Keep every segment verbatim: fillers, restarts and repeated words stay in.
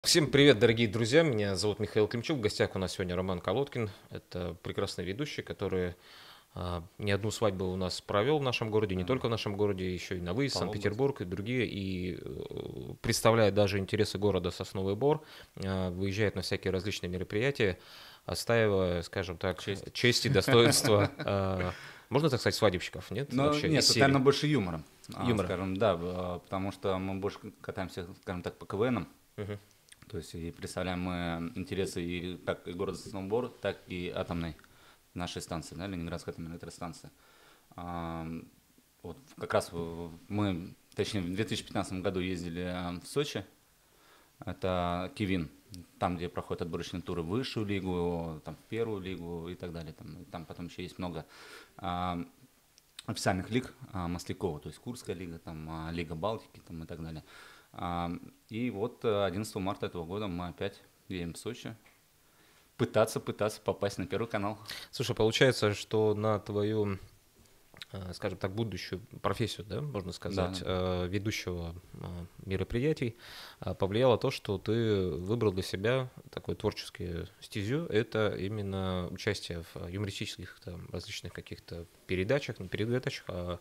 Всем привет, дорогие друзья! Меня зовут Михаил Климчук. В гостях у нас сегодня Роман Колодкин. Это прекрасный ведущий, который а, не одну свадьбу у нас провел в нашем городе, не Да, только в нашем городе, еще и на выезд, по области. Санкт-Петербург и другие. И э, представляет даже интересы города Сосновый Бор, а, выезжает на всякие различные мероприятия, отстаивая, скажем так, Честь. честь и достоинство, а, можно так сказать, свадебщиков, нет? Но Вообще нет, из тут, серии наверное, больше юмора, а, юмора. скажем, да, а, потому что мы больше катаемся, скажем так, по КВНам, Мгм. то есть и представляем мы интересы и как и города Сосновый Бор, так и атомной нашей станции, да, Ленинградской атомной электростанции. А, Вот как раз в- мы, точнее, в две тысячи пятнадцатом году ездили а, в Сочи, это Кивин, там, где проходят отборочные туры в высшую лигу, там, в первую лигу и так далее. Там, там потом еще есть много а, официальных лиг а, Маслякова, то есть Курская лига, там, а, Лига Балтики там, и так далее. А, и вот э, одиннадцатого марта этого года мы опять едем в Сочи пытаться, пытаться попасть на Первый канал. Слушай, получается, что на твою, э, скажем так, будущую профессию, да, можно Да, сказать, да. э, ведущего э, мероприятий э, повлияло то, что ты выбрал для себя такой творческий стезю. Это именно участие в юмористических там, различных каких-то передачах, не передачах, а,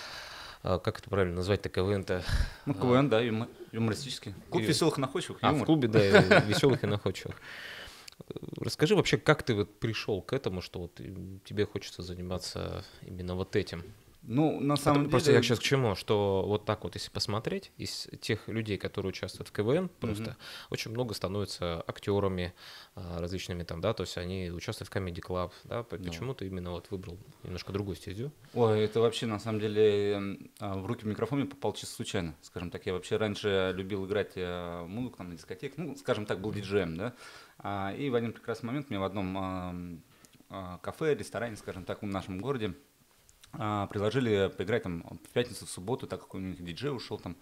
а как это правильно назвать-то, КВН-то? Ну, А, КВН, да, юмо- юмористический. Клуб ю- веселых и находчивых, а, в юмор. клубе, да, веселых и находчивых. Расскажи вообще, как ты вот пришел к этому, что вот м, тебе хочется заниматься именно вот этим? Ну, на Потому- самом Просто я деле, сейчас к чему, что вот так вот, если посмотреть, из тех людей, которые участвуют в КВН, мгм. просто очень много становятся актерами а, различными там, да, то есть они участвуют в Comedy Club, да, п- Да. почему ты именно вот выбрал немножко другую стезю? Ой, это вообще на самом деле м, а, в руки микрофон мне попал чисто случайно, скажем так. Я вообще раньше любил играть э, музыку там на дискотеках, ну, скажем так, был диджеем, да. А, и в один прекрасный момент мне в одном ам, а, кафе, ресторане, скажем так, в нашем городе а, предложили поиграть там в пятницу, в субботу, так как у них диджей ушел там.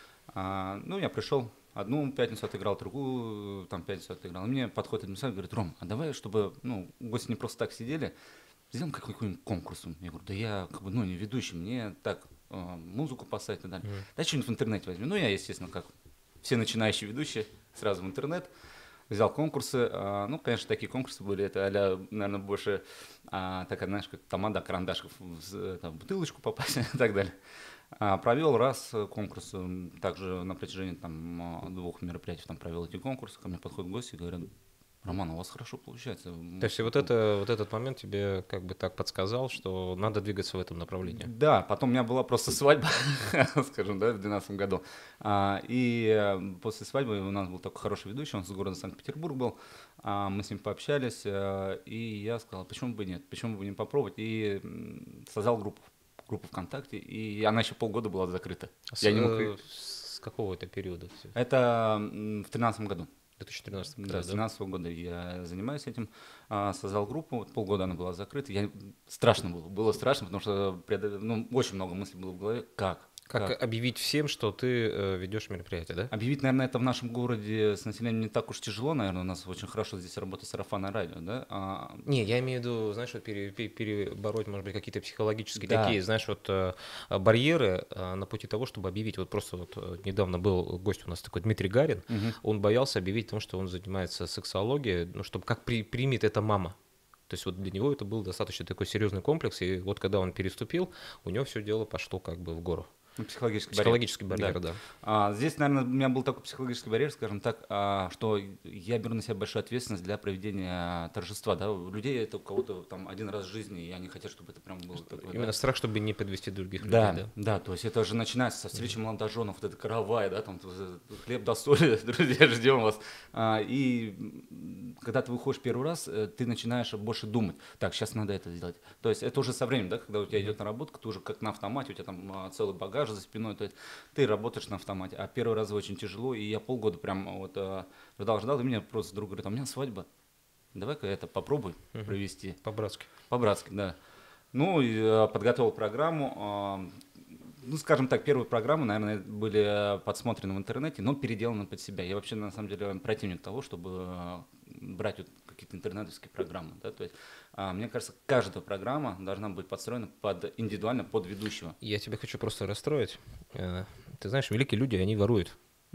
А, ну, я пришел, одну пятницу отыграл, другую там пятницу отыграл. И мне подходит администратор и говорит: Ром, а давай, чтобы ну, гости не просто так сидели, сделаем какой-нибудь конкурс. Я говорю: да я как бы, ну, не ведущий, мне так э, музыку поставить и так далее. Мгм. Да что-нибудь в интернете возьми. Ну, я, естественно, как все начинающие ведущие, сразу в интернет. Взял конкурсы. а, Ну, конечно, такие конкурсы были. Это, а-ля, наверное, больше а, такая, знаешь, как тамада карандашков в з- там, в бутылочку попасть и так далее. А, провел раз э, конкурс, м, также на протяжении там, а, двух мероприятий там провел эти конкурсы. Ко мне подходят гости и говорят: Роман, у вас хорошо получается. То Может, есть и вот, попробуем?» это, вот этот момент тебе как бы так подсказал, что надо двигаться в этом направлении. Да, потом у меня была просто свадьба, скажем, да, в двенадцатом году. А, И э, после свадьбы у нас был такой хороший ведущий, он с города Санкт-Петербург был. А, Мы с ним пообщались, э, и я сказал: почему бы нет, почему бы не попробовать. И м, создал группу, группу ВКонтакте, и она еще полгода была закрыта. А С, Я не мог... и- э, с какого это периода? всё? Это м, в тринадцатом году. В две тысячи тринадцатом как Да, раз, с да? двенадцатого года я занимаюсь этим. А, Создал группу, вот полгода она была закрыта. Я... Страшно было, было страшно, потому что преодо- ну, очень много мыслей было в голове. Как? Как Как? объявить всем, что ты э, ведешь мероприятие, да? Объявить, наверное, это в нашем городе с населением не так уж тяжело, наверное, у нас очень хорошо здесь работает сарафанное радио, да? А, Не, я имею в виду, знаешь, вот пере- пере- перебороть, может быть, какие-то психологические да, такие, знаешь, вот э, а, барьеры э, на пути того, чтобы объявить. Вот просто вот э, недавно был гость у нас такой Дмитрий Гарин, мгм. он боялся объявить о том, что он занимается сексологией, ну, чтобы как при- примет это мама. То есть вот для него это был достаточно такой серьезный комплекс, и вот когда он переступил, у него все дело пошло как бы в гору. Ну, психологический барьер. Психологический Да. барьер, да. А, здесь, наверное, у меня был такой психологический барьер, скажем так, а, что я беру на себя большую ответственность для проведения торжества. Да? У людей это у кого-то там один раз в жизни, и они хотят, чтобы это прям было такое, да? Именно страх, чтобы не подвести других людей, Да, да. да, то есть это же начинается со встречи молодоженов, вот это каравай, да, там э, хлеб до соли, друзья, ждем вас. А, и м, когда ты выходишь первый раз, э, ты начинаешь больше думать: так, сейчас надо это сделать. То есть это уже со временем, да, когда у тебя идет наработка, ты уже как на автомате, у тебя там а, целый багаж за спиной, то есть ты работаешь на автомате. А первый раз очень тяжело, и я полгода прям вот а, ждал, ждал, и мне просто друг говорит: а у меня свадьба, давай-ка это попробуй Мгм. провести. По-братски. По-братски, да. Ну, и, э, подготовил программу. а, Ну, скажем так, первые программы, наверное, были подсмотрены в интернете, но переделаны под себя. Я вообще, на самом деле, противник того, чтобы э, брать вот какие-то интернетовские программы. Да? То есть, а, мне кажется, каждая программа должна быть подстроена под, индивидуально под ведущего. Я тебя хочу просто расстроить. Э, Ты знаешь, великие люди, они воруют.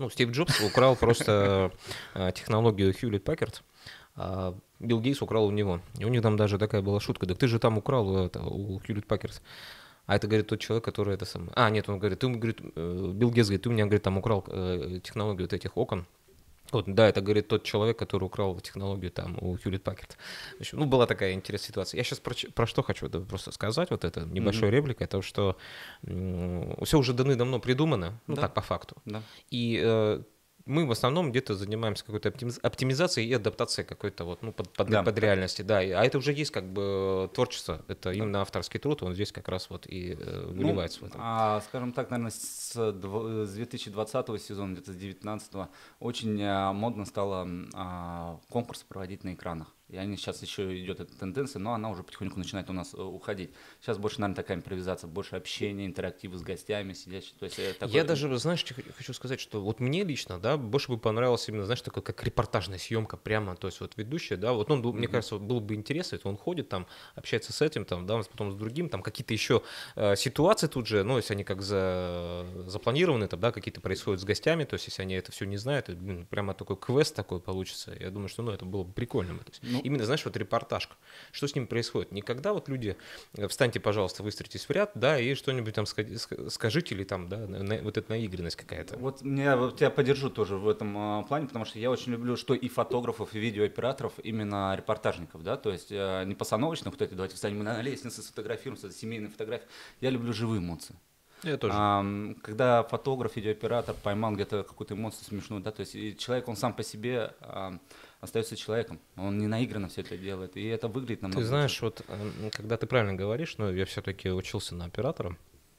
Ну, Стив Джобс украл просто э, технологию Hewlett Packard, а Билл Гейтс украл у него. И у них там даже такая была шутка: да ты же там украл это, у Hewlett Packard. А это, говорит, тот человек, который это самое... А, нет, он говорит, ты, говорит, э, Билл Гейтс говорит, ты у меня, говорит, там украл э, технологию вот этих окон. Вот, да, это, говорит, тот человек, который украл технологию там у Hewlett Packard. В общем, ну, была такая интересная ситуация. Я сейчас про, про что хочу да, просто сказать, вот это небольшой mm-hmm. репликой, то, что м- все уже давно придумано, ну, да. так, по факту. Да. И э, мы в основном где-то занимаемся какой-то оптимиз... оптимизацией и адаптацией какой-то вот, ну, под, под, да. под реальности, да. А это уже есть как бы творчество, это да. именно авторский труд, он здесь как раз вот и э, выливается ну, в этом. А, скажем так, наверное, с, с две тысячи двадцатого сезона, где-то с две тысячи девятнадцатого, очень а, модно стало а, конкурсы проводить на экранах. И они сейчас еще идет эта тенденция, но она уже потихоньку начинает у нас уходить. Сейчас больше, наверное, такая импровизация, больше общения, интерактивы с гостями, сидящих. То есть, такой... Я даже, знаешь, хочу сказать, что вот мне лично, да, больше бы понравилось именно, знаешь, такое, как репортажная съемка прямо, то есть вот ведущий, да, вот он, mm-hmm. мне кажется, вот было бы интересно, это он ходит там, общается с этим, там, да, потом с другим, там какие-то еще э, ситуации тут же, ну, если они как за, запланированы, там, да, какие-то происходят с гостями, то есть если они это все не знают, это, блин, прямо такой квест такой получится, я думаю, что, ну, это было бы прикольно. То есть, ну, именно, знаешь, вот репортажка. Что с ним происходит? Никогда вот люди, встаньте, пожалуйста, выстроитесь в ряд, да, и что-нибудь там скажите, или там, да, на, вот эта наигранность какая-то. Вот я вот тебя поддержу тоже в этом а, плане, потому что я очень люблю, что и фотографов, и видеооператоров, именно репортажников, да, то есть а, не постановочных, вот эти, давайте встанем мы на лестнице, сфотографируемся, семейные фотографии. Я люблю живые эмоции. Я тоже. А, когда фотограф, видеооператор поймал где-то какую-то эмоцию смешную, да, то есть и человек, он сам по себе а, остается человеком, он не наигранно все это делает, и это выглядит намного. Ты знаешь, лучше. Вот когда ты правильно говоришь, но я все-таки учился на оператора,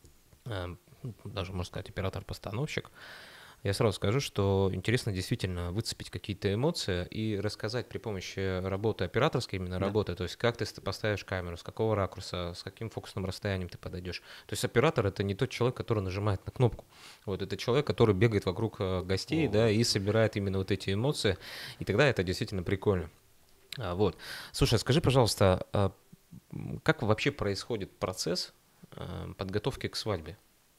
даже, можно сказать, оператор-постановщик, я сразу скажу, что интересно действительно выцепить какие-то эмоции и рассказать при помощи работы операторской, именно да. работы, то есть как ты поставишь камеру, с какого ракурса, с каким фокусным расстоянием ты подойдешь. То есть оператор — это не тот человек, который нажимает на кнопку. Вот, это человек, который бегает вокруг гостей, О, да, и собирает именно вот эти эмоции, и тогда это действительно прикольно. А, вот. Слушай, скажи, пожалуйста, как вообще происходит процесс подготовки к свадьбе?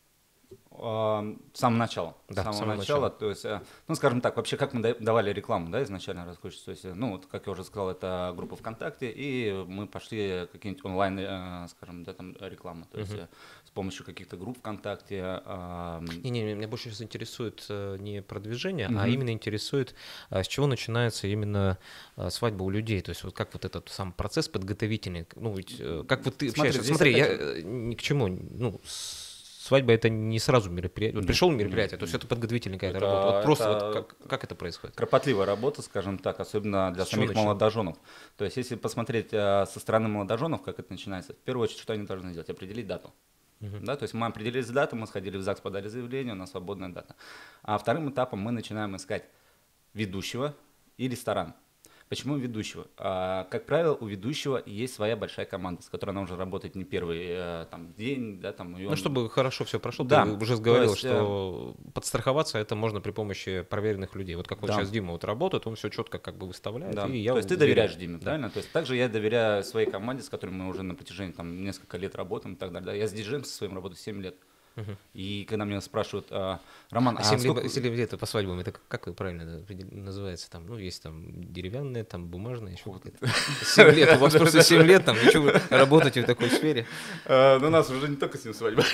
С самого начала. Да, с самого, самого начала, начала. То есть, ну, скажем так, вообще, как мы давали рекламу, да, изначально раскручивать. То есть, ну, вот, как я уже сказал, это группа ВКонтакте, и мы пошли какие-нибудь онлайн, скажем, да, там, рекламу. То есть, uh-huh. с помощью каких-то групп ВКонтакте. Не-не, меня больше сейчас интересует не продвижение, uh-huh. а именно интересует, с чего начинается именно свадьба у людей. То есть, вот как вот этот сам процесс подготовительный, ну, ведь, как вот ты Смотри, общаешься. Смотри, я ни к чему, ну, свадьба — это не сразу мероприятие. Вот пришел мероприятие, то есть это подготовительная какая-то это, работа. Вот просто вот как, как это происходит? Кропотливая работа, скажем так, особенно для с самих молодоженов. То есть если посмотреть со стороны молодоженов, как это начинается, в первую очередь, что они должны сделать? Определить дату. Uh-huh. Да, то есть мы определились дату, мы сходили в ЗАГС, подали заявление, у нас свободная дата. А вторым этапом мы начинаем искать ведущего и ресторан. Почему ведущего? А, как правило, у ведущего есть своя большая команда, с которой она уже работает не первый а, там, день. Да, там, ну, он... чтобы хорошо все прошло, да. ты уже говорил, есть, э... что подстраховаться это можно при помощи проверенных людей. Вот как вот да. сейчас Дима вот работает, он все четко как бы выставляет. Да. И я то есть ты уверен. доверяешь Диме, да. правильно? То есть также я доверяю своей команде, с которой мы уже на протяжении там, несколько лет работаем и так далее. Да. Я с диджеем со своим работаю семь лет. Uh-huh. И когда меня спрашивают, а, Роман, а, а сколько... семь лет по свадьбам, это как правильно называется? Там, ну, есть там деревянные, там бумажные, еще вот это. семь лет, у вас просто семь лет, там, и что вы работаете в такой сфере? Ну, у нас уже не только с ним свадьба,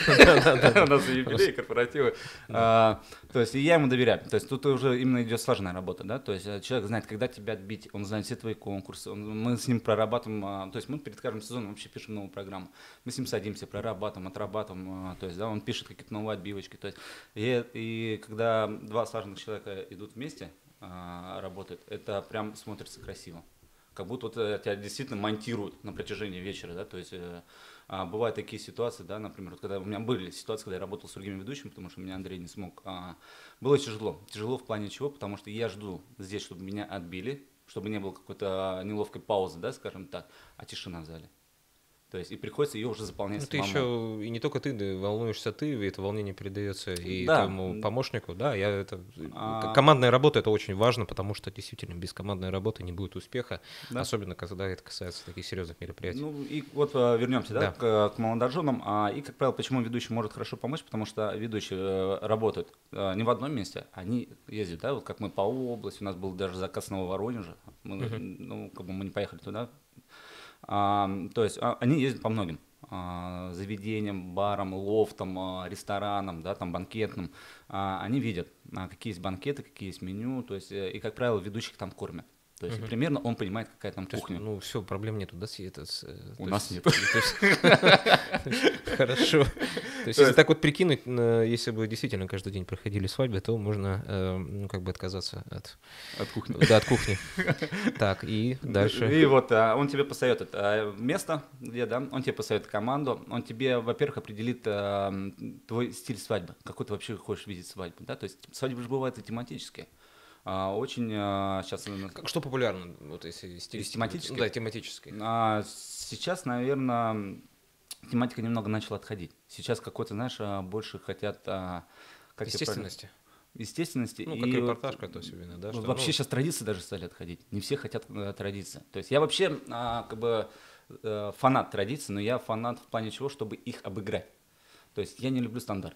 у нас и юбилей, корпоративы. То есть я ему доверяю, то есть тут уже именно идет сложная работа, да, то есть человек знает, когда тебя отбить, он знает все твои конкурсы, мы с ним прорабатываем, то есть мы перед каждым сезоном вообще пишем новую программу, мы с ним садимся, прорабатываем, отрабатываем, то есть, да, он пишет какие-то новые отбивочки. То есть, и, и когда два слаженных человека идут вместе, а, работают, это прям смотрится красиво. Как будто вот, тебя действительно монтируют на протяжении вечера. Да? То есть, а, бывают такие ситуации, да, например, вот, когда у меня были ситуации, когда я работал с другими ведущими, потому что меня Андрей не смог. А, было тяжело. Тяжело в плане чего? Потому что я жду здесь, чтобы меня отбили, чтобы не было какой-то неловкой паузы, да, скажем так, а тишина в зале. То есть и приходится ее уже заполнять Ну, ты самому. еще, и не только ты, да, волнуешься ты, и это волнение передается и Да. твоему помощнику, да, я это, А, командная работа это очень важно, потому что действительно без командной работы не будет успеха, да. особенно когда это касается таких серьезных мероприятий. Ну и вот а, вернемся, да, Да. к, к молодоженам. А, и, как правило, почему ведущий может хорошо помочь, потому что ведущие э, работают э, не в одном месте, они ездят, да, вот как мы по области, у нас был даже заказ с Нового Воронежа, мы, Мгм. ну, как бы мы не поехали туда. А, то есть а, они ездят по многим а, заведениям, барам, лофтам, а, ресторанам, да, там, банкетным. А, они видят, а, какие есть банкеты, какие есть меню, то есть, э, и, как правило, ведущих там кормят. То есть, и Мгм. примерно он понимает, какая там То есть, кухня. ну, все, проблем нету, да, с- это, с, э, У то нас есть- нет. то есть- то есть, хорошо. То есть, если так вот прикинуть, э, если бы действительно каждый день проходили свадьбы, то можно, э, ну, как бы отказаться от, От кухни. да, от кухни. Так, и дальше. И вот а, он тебе посоветует а, место, где, да, он тебе посоветует команду, он тебе, во-первых, определит а, м, твой стиль свадьбы, какой ты вообще хочешь видеть свадьбу, да, то есть свадьбы же бывают и тематические. А, очень а, сейчас Как- Что популярно, вот если стилистика? тематической? Да, тематической. а, сейчас, наверное, тематика немного начала отходить. Сейчас какой-то, знаешь, а, больше хотят а, как тебе правильно- Естественности. естественности. Ну, как и вот, репортаж, как то особенно, да? вот что, вообще ну, сейчас традиции даже стали отходить. Не все хотят э, традиции. То есть я вообще а, как бы э, фанат традиций, но я фанат в плане чего, чтобы их обыграть. То есть я не люблю стандарт.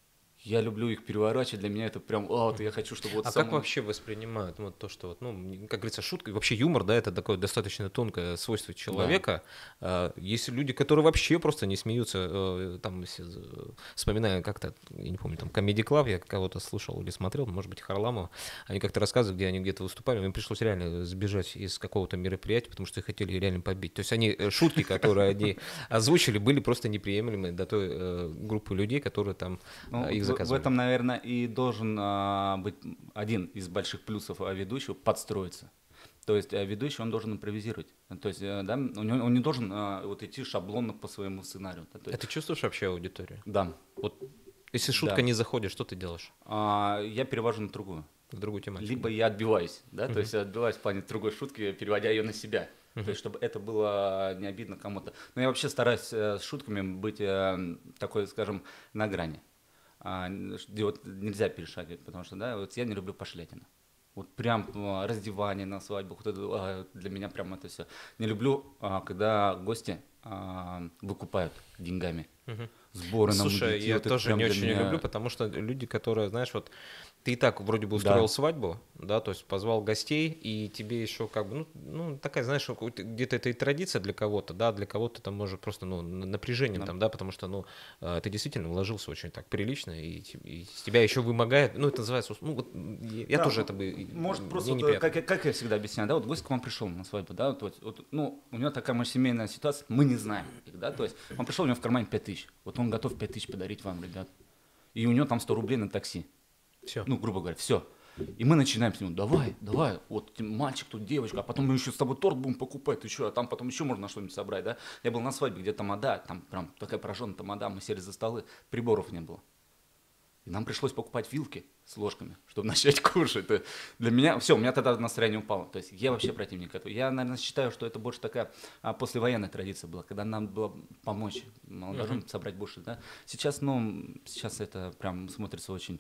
Я люблю их переворачивать, для меня это прям, о, вот я хочу, чтобы вот А само- как вообще воспринимают ну, вот то, что вот, ну, как говорится, шутка, и вообще юмор, да, это такое достаточно тонкое свойство человека. А, есть люди, которые вообще просто не смеются, э, там, если, э, вспоминаю как-то, я не помню, там, Comedy Club, я кого-то слушал или смотрел, может быть, Харламова, они как-то рассказывают, где они где-то выступали, им пришлось реально сбежать из какого-то мероприятия, потому что их хотели реально побить. То есть они, э, шутки, которые они озвучили, были просто неприемлемы для той э, группы людей, которые там Ну, э, их в- заказывали. В этом, наверное, и должен а, быть один из больших плюсов а, ведущего — подстроиться. То есть а, ведущий, он должен импровизировать. То есть э, да, у него- он не должен а, вот идти шаблонно по своему сценарию. Да, то А есть- ты чувствуешь вообще аудиторию? да. Вот если шутка Да. не заходит, что ты делаешь? А, я перевожу на другую. В другую тематику? Либо я отбиваюсь, да, то есть я отбиваюсь в плане другой шутки, переводя ее на себя. То есть, чтобы это было не обидно кому-то. Но я вообще стараюсь э, с шутками быть э, такой, скажем, на грани. А, где вот нельзя перешагивать, потому что, да, вот я не люблю пошлятину. Вот прям а, раздевание на свадьбах, вот это, а, для меня прям это все. Не люблю, а, когда гости а, выкупают деньгами. Мгм. Сборы на Слушай, мудити, я вот это тоже прям не для очень меня- люблю, потому что люди, которые, знаешь, вот ты и так вроде бы устроил Да. свадьбу, да, то есть позвал гостей, и тебе еще как бы, ну, ну такая, знаешь, какой-то- где-то это и традиция для кого-то, да, для кого-то там может просто, ну, н- напряжением Да. там, да, потому что, ну, э, ты действительно вложился очень так прилично, и, те- и с тебя еще вымогает, ну, это называется, ну, вот я я Да, тоже ну, это бы, Может, мне просто, вот, неприятно. как, я- как я всегда объясняю, да, вот гость к вам пришел на свадьбу, да, вот, вот, ну, у него такая, может, семейная ситуация, мы не знаем, их, да, то есть он пришел, у него в кармане пять тысяч, вот он готов пять тысяч подарить вам, ребят, и у него там сто рублей на такси, Все. ну, грубо говоря, все. И мы начинаем с него, давай, давай, вот мальчик, тут девочка, а потом мы еще с тобой торт будем покупать, ты что, а там потом еще можно что-нибудь собрать, да. Я был на свадьбе, где тамада, там прям такая пораженная тамада, мы сели за столы, приборов не было. И нам пришлось покупать вилки с ложками, чтобы начать кушать. Это для меня, все, у меня тогда настроение упало. То есть я вообще противник этого. Я, наверное, считаю, что это больше такая а, послевоенная традиция была, когда нам было помочь молодоженам собрать больше. Да? Сейчас, ну, сейчас это прям смотрится очень,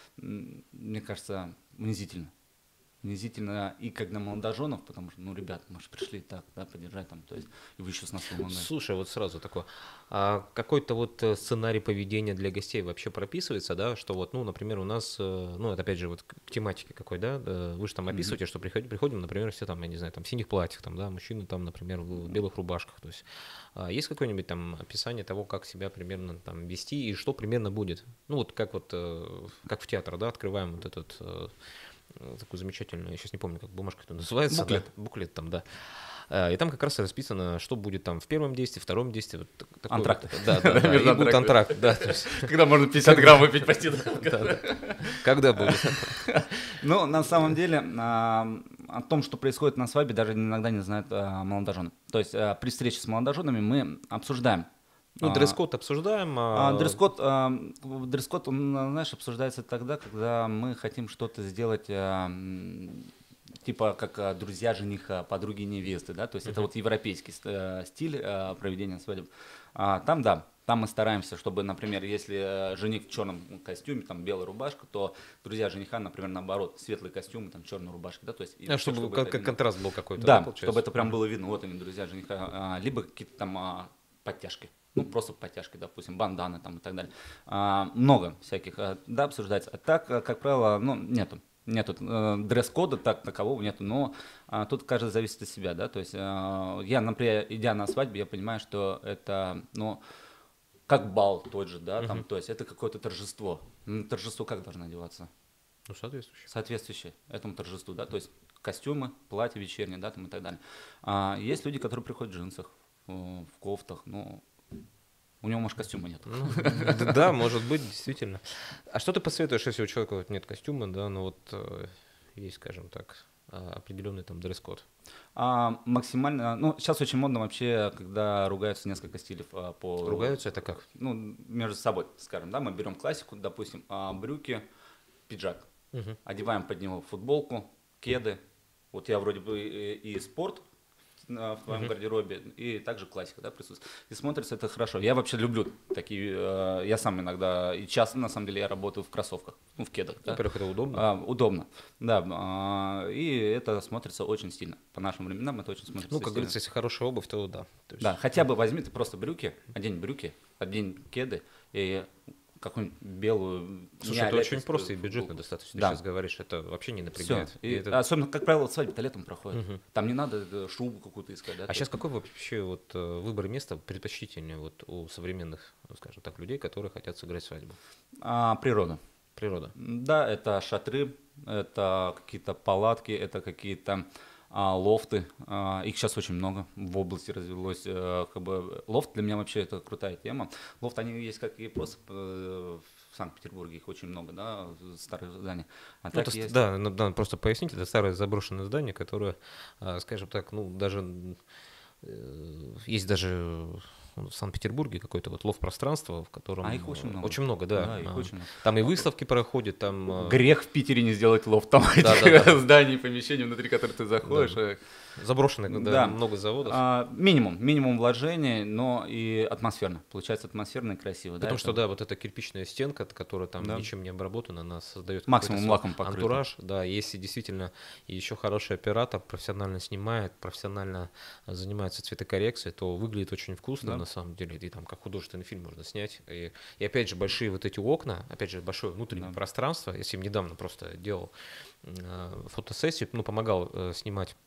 м, мне кажется, унизительно. Унизительно и как для молодоженов, потому что, ну, ребят, мы же пришли так, да, поддержать там, то есть, и вы еще с нас помогаете. Слушай, вот сразу такое, а какой-то вот э, сценарий поведения для гостей вообще прописывается, да, что вот, ну, например, у нас, э, ну, это опять же вот к к тематике какой, да, э, вы же там описываете, что приходим, приходим, например, все там, я не знаю, там в синих платьях, там, да, мужчины там, например, в белых рубашках, то есть а есть какое-нибудь там описание того, как себя примерно там вести и что примерно будет, ну, вот как вот, э, как в театр, да, открываем вот этот э, такую замечательную, я сейчас не помню, как бумажка это называется. Буклет. Да, буклет там, да. А, И там как раз расписано, что будет там в первом действии, втором действии. Вот так- такой Антракт. вот- да, да, да, и Между будет антракт, да. то есть, Когда можно пятьдесят грамм выпить почти. да, да. Когда будет? Ну, на самом деле, а, о том, что происходит на свадьбе, даже иногда не знают а, молодожены. То есть а, при встрече с молодоженами мы обсуждаем. Ну, а, дресс-код обсуждаем. а, а, Дресс-код, а, дресс-код, он, знаешь, обсуждается тогда, когда мы хотим что-то сделать а, м, типа как а, друзья жениха, подруги невесты, да, то есть uh-huh. это вот европейский э, стиль э, проведения свадеб. А, там, да, там мы стараемся, чтобы, например, если э, жених в черном костюме, там белая рубашка, то друзья жениха, например, наоборот, светлый костюм, там черная рубашка, да, то есть... А, чтобы, чтобы как, это, контраст был какой-то, да, да, чтобы это прям было видно, вот они, друзья жениха, а, либо какие-то там а, подтяжки. Ну, просто подтяжки, допустим, банданы там и так далее. А, много всяких, а, да, обсуждается. А так, как правило, ну, нету. Нету э, дресс-кода так такового нету, но а, тут каждый зависит от себя, да, то есть а, я, например, идя на свадьбу, я понимаю, что это, ну, как бал тот же, да, там, uh-huh. то есть это какое-то торжество. Ну, торжество как должно одеваться? Ну, соответствующее. Соответствующее этому торжеству, да, то есть костюмы, платья вечерние, да, там и так далее. А, есть люди, которые приходят в джинсах, в кофтах, ну, у него, может, костюма нет. Ну, да, может быть, действительно. А что ты посоветуешь, если у человека нет костюма, да, но вот э, есть, скажем так, определенный там дресс-код? А, максимально, ну, сейчас очень модно вообще, когда ругаются несколько стилей а, по... Ругаются это как? Ну, между собой, скажем, да, мы берем классику, допустим, а, брюки, пиджак, угу. одеваем под него футболку, кеды, вот я вроде бы и, и спорт, в твоем uh-huh. гардеробе, и также классика, да, присутствует. И смотрится это хорошо. Я вообще люблю такие, э, я сам иногда, и часто, на самом деле, я работаю в кроссовках, ну, в кедах. Да? Во-первых, это удобно. А, удобно, да, а, и это смотрится очень стильно. По нашим временам это очень смотрится Ну, как стильно. говорится, если хорошая обувь, то да. То есть... Да, хотя бы возьми ты просто брюки, одень брюки, одень кеды, и какую-нибудь белую... Слушай, это очень просто и бюджетно достаточно. Да. Ты сейчас говоришь, это вообще не напрягает. И, и это... Особенно, как правило, свадьба-то летом проходит. Угу. Там не надо шубу какую-то искать. Да, а сейчас какой вообще вот выбор места предпочтительнее вот у современных, скажем так, людей, которые хотят сыграть свадьбу? А, природа. Природа. Да, это шатры, это какие-то палатки, это какие-то а, лофты. А, их сейчас очень много в области развелось. А, как бы, лофт для меня вообще это крутая тема. Лофт, они есть как и просто в Санкт-Петербурге, их очень много, да, старых зданий. А ну, это, есть... Да, надо просто пояснить, это старое заброшенное здание, которое, скажем так, ну, даже есть даже в Санкт-Петербурге какое-то вот лофт-пространство, в котором... А их очень много. Очень много, да. да их очень много. Там и выставки проходят, там... Грех в Питере не сделать лофт, там да, этих да, да. зданий, помещений, внутри которых ты заходишь. Да. Заброшенных, да, да, много заводов. А, минимум, минимум вложений, но и атмосферно. Получается атмосферно и красиво. Потому да, что, это... да, вот эта кирпичная стенка, которая там да. ничем не обработана, она создает максимум лаком покрыта. Антураж. Да, если действительно еще хороший оператор профессионально снимает, профессионально занимается цветокоррекцией, то выглядит очень вкусно, да. на самом деле. И там как художественный фильм можно снять. И, и опять же, большие вот эти окна, опять же, большое внутреннее да. пространство. Я с ним недавно просто делал э, фотосессию, ну, помогал э, снимать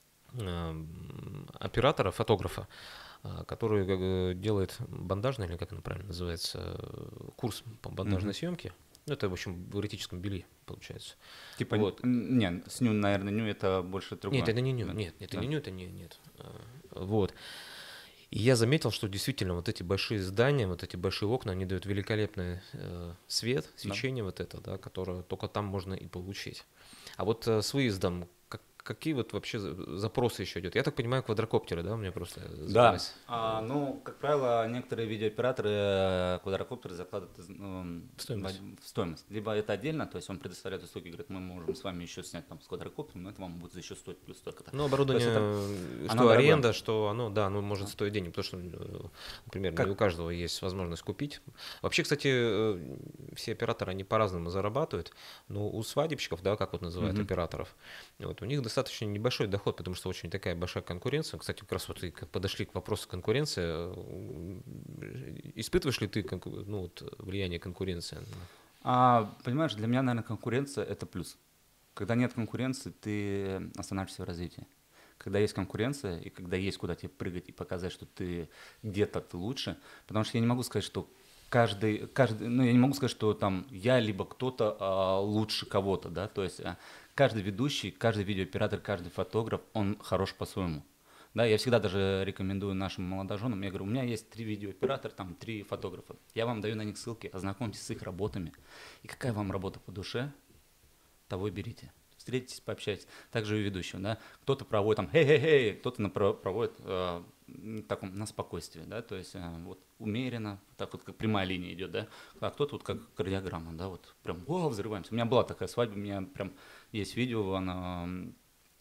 оператора, фотографа, который делает бандажный, или как это правильно называется, курс по бандажной mm-hmm. съемке. Ну, это, в общем, в эротическом белье, получается. Типа, вот. Нет, сню, наверное, ню это больше другое. Нет, это не ню, да. нет, это да. не ню, это не, нет. Вот. И я заметил, что действительно вот эти большие здания, вот эти большие окна, они дают великолепный э, свет, свечение да. вот это, да, которое только там можно и получить. А вот э, с выездом, как, какие вот вообще запросы еще идет? Я так понимаю, квадрокоптеры, да, у меня просто сбилось. Да, а, ну, как правило, некоторые видеооператоры квадрокоптеры закладывают ну, стоимость. в стоимость. Либо это отдельно, то есть он предоставляет услуги, говорит, мы можем с вами еще снять там с квадрокоптером, но это вам будет еще стоить плюс столько-то. Ну, оборудование, это, что аренда, дорогое. Что оно, да, оно может стоить денег, потому что, например, как? не у каждого есть возможность купить. Вообще, кстати, все операторы, они по-разному зарабатывают, но у свадебщиков, да, как вот называют mm-hmm. операторов, вот, у них достаточно небольшой доход, потому что очень такая большая конкуренция. Кстати, как раз вот и подошли к вопросу конкуренции. Испытываешь ли ты ну, вот, влияние конкуренции? А, понимаешь, для меня, наверное, конкуренция – это плюс. Когда нет конкуренции, ты останавливаешься в развитии. Когда есть конкуренция, и когда есть куда тебе прыгать и показать, что ты где-то ты лучше, потому что я не могу сказать, что каждый, каждый ну, я не могу сказать, что там я либо кто-то а, лучше кого-то, да, то есть а, каждый ведущий, каждый видеооператор, каждый фотограф, он хорош по-своему. Да, я всегда даже рекомендую нашим молодоженам, я говорю, у меня есть три видеооператора, там три фотографа, я вам даю на них ссылки, ознакомьтесь с их работами, и какая вам работа по душе, того и берите. Встретитесь, пообщайтесь. Также и ведущим, да. Кто-то проводит там хей-хей-хей, кто-то проводит э, таком, на спокойствии, да, то есть э, вот умеренно, так вот как прямая линия идет, да, а кто-то вот как кардиограмма, да, вот прям о, взрываемся. У меня была такая свадьба, у меня прям есть видео, она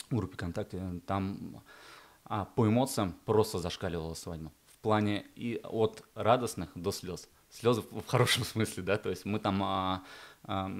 в группе ВКонтакте, там а, по эмоциям просто зашкаливала свадьба. В плане и от радостных до слез. Слезы в хорошем смысле, да, то есть мы там а, а,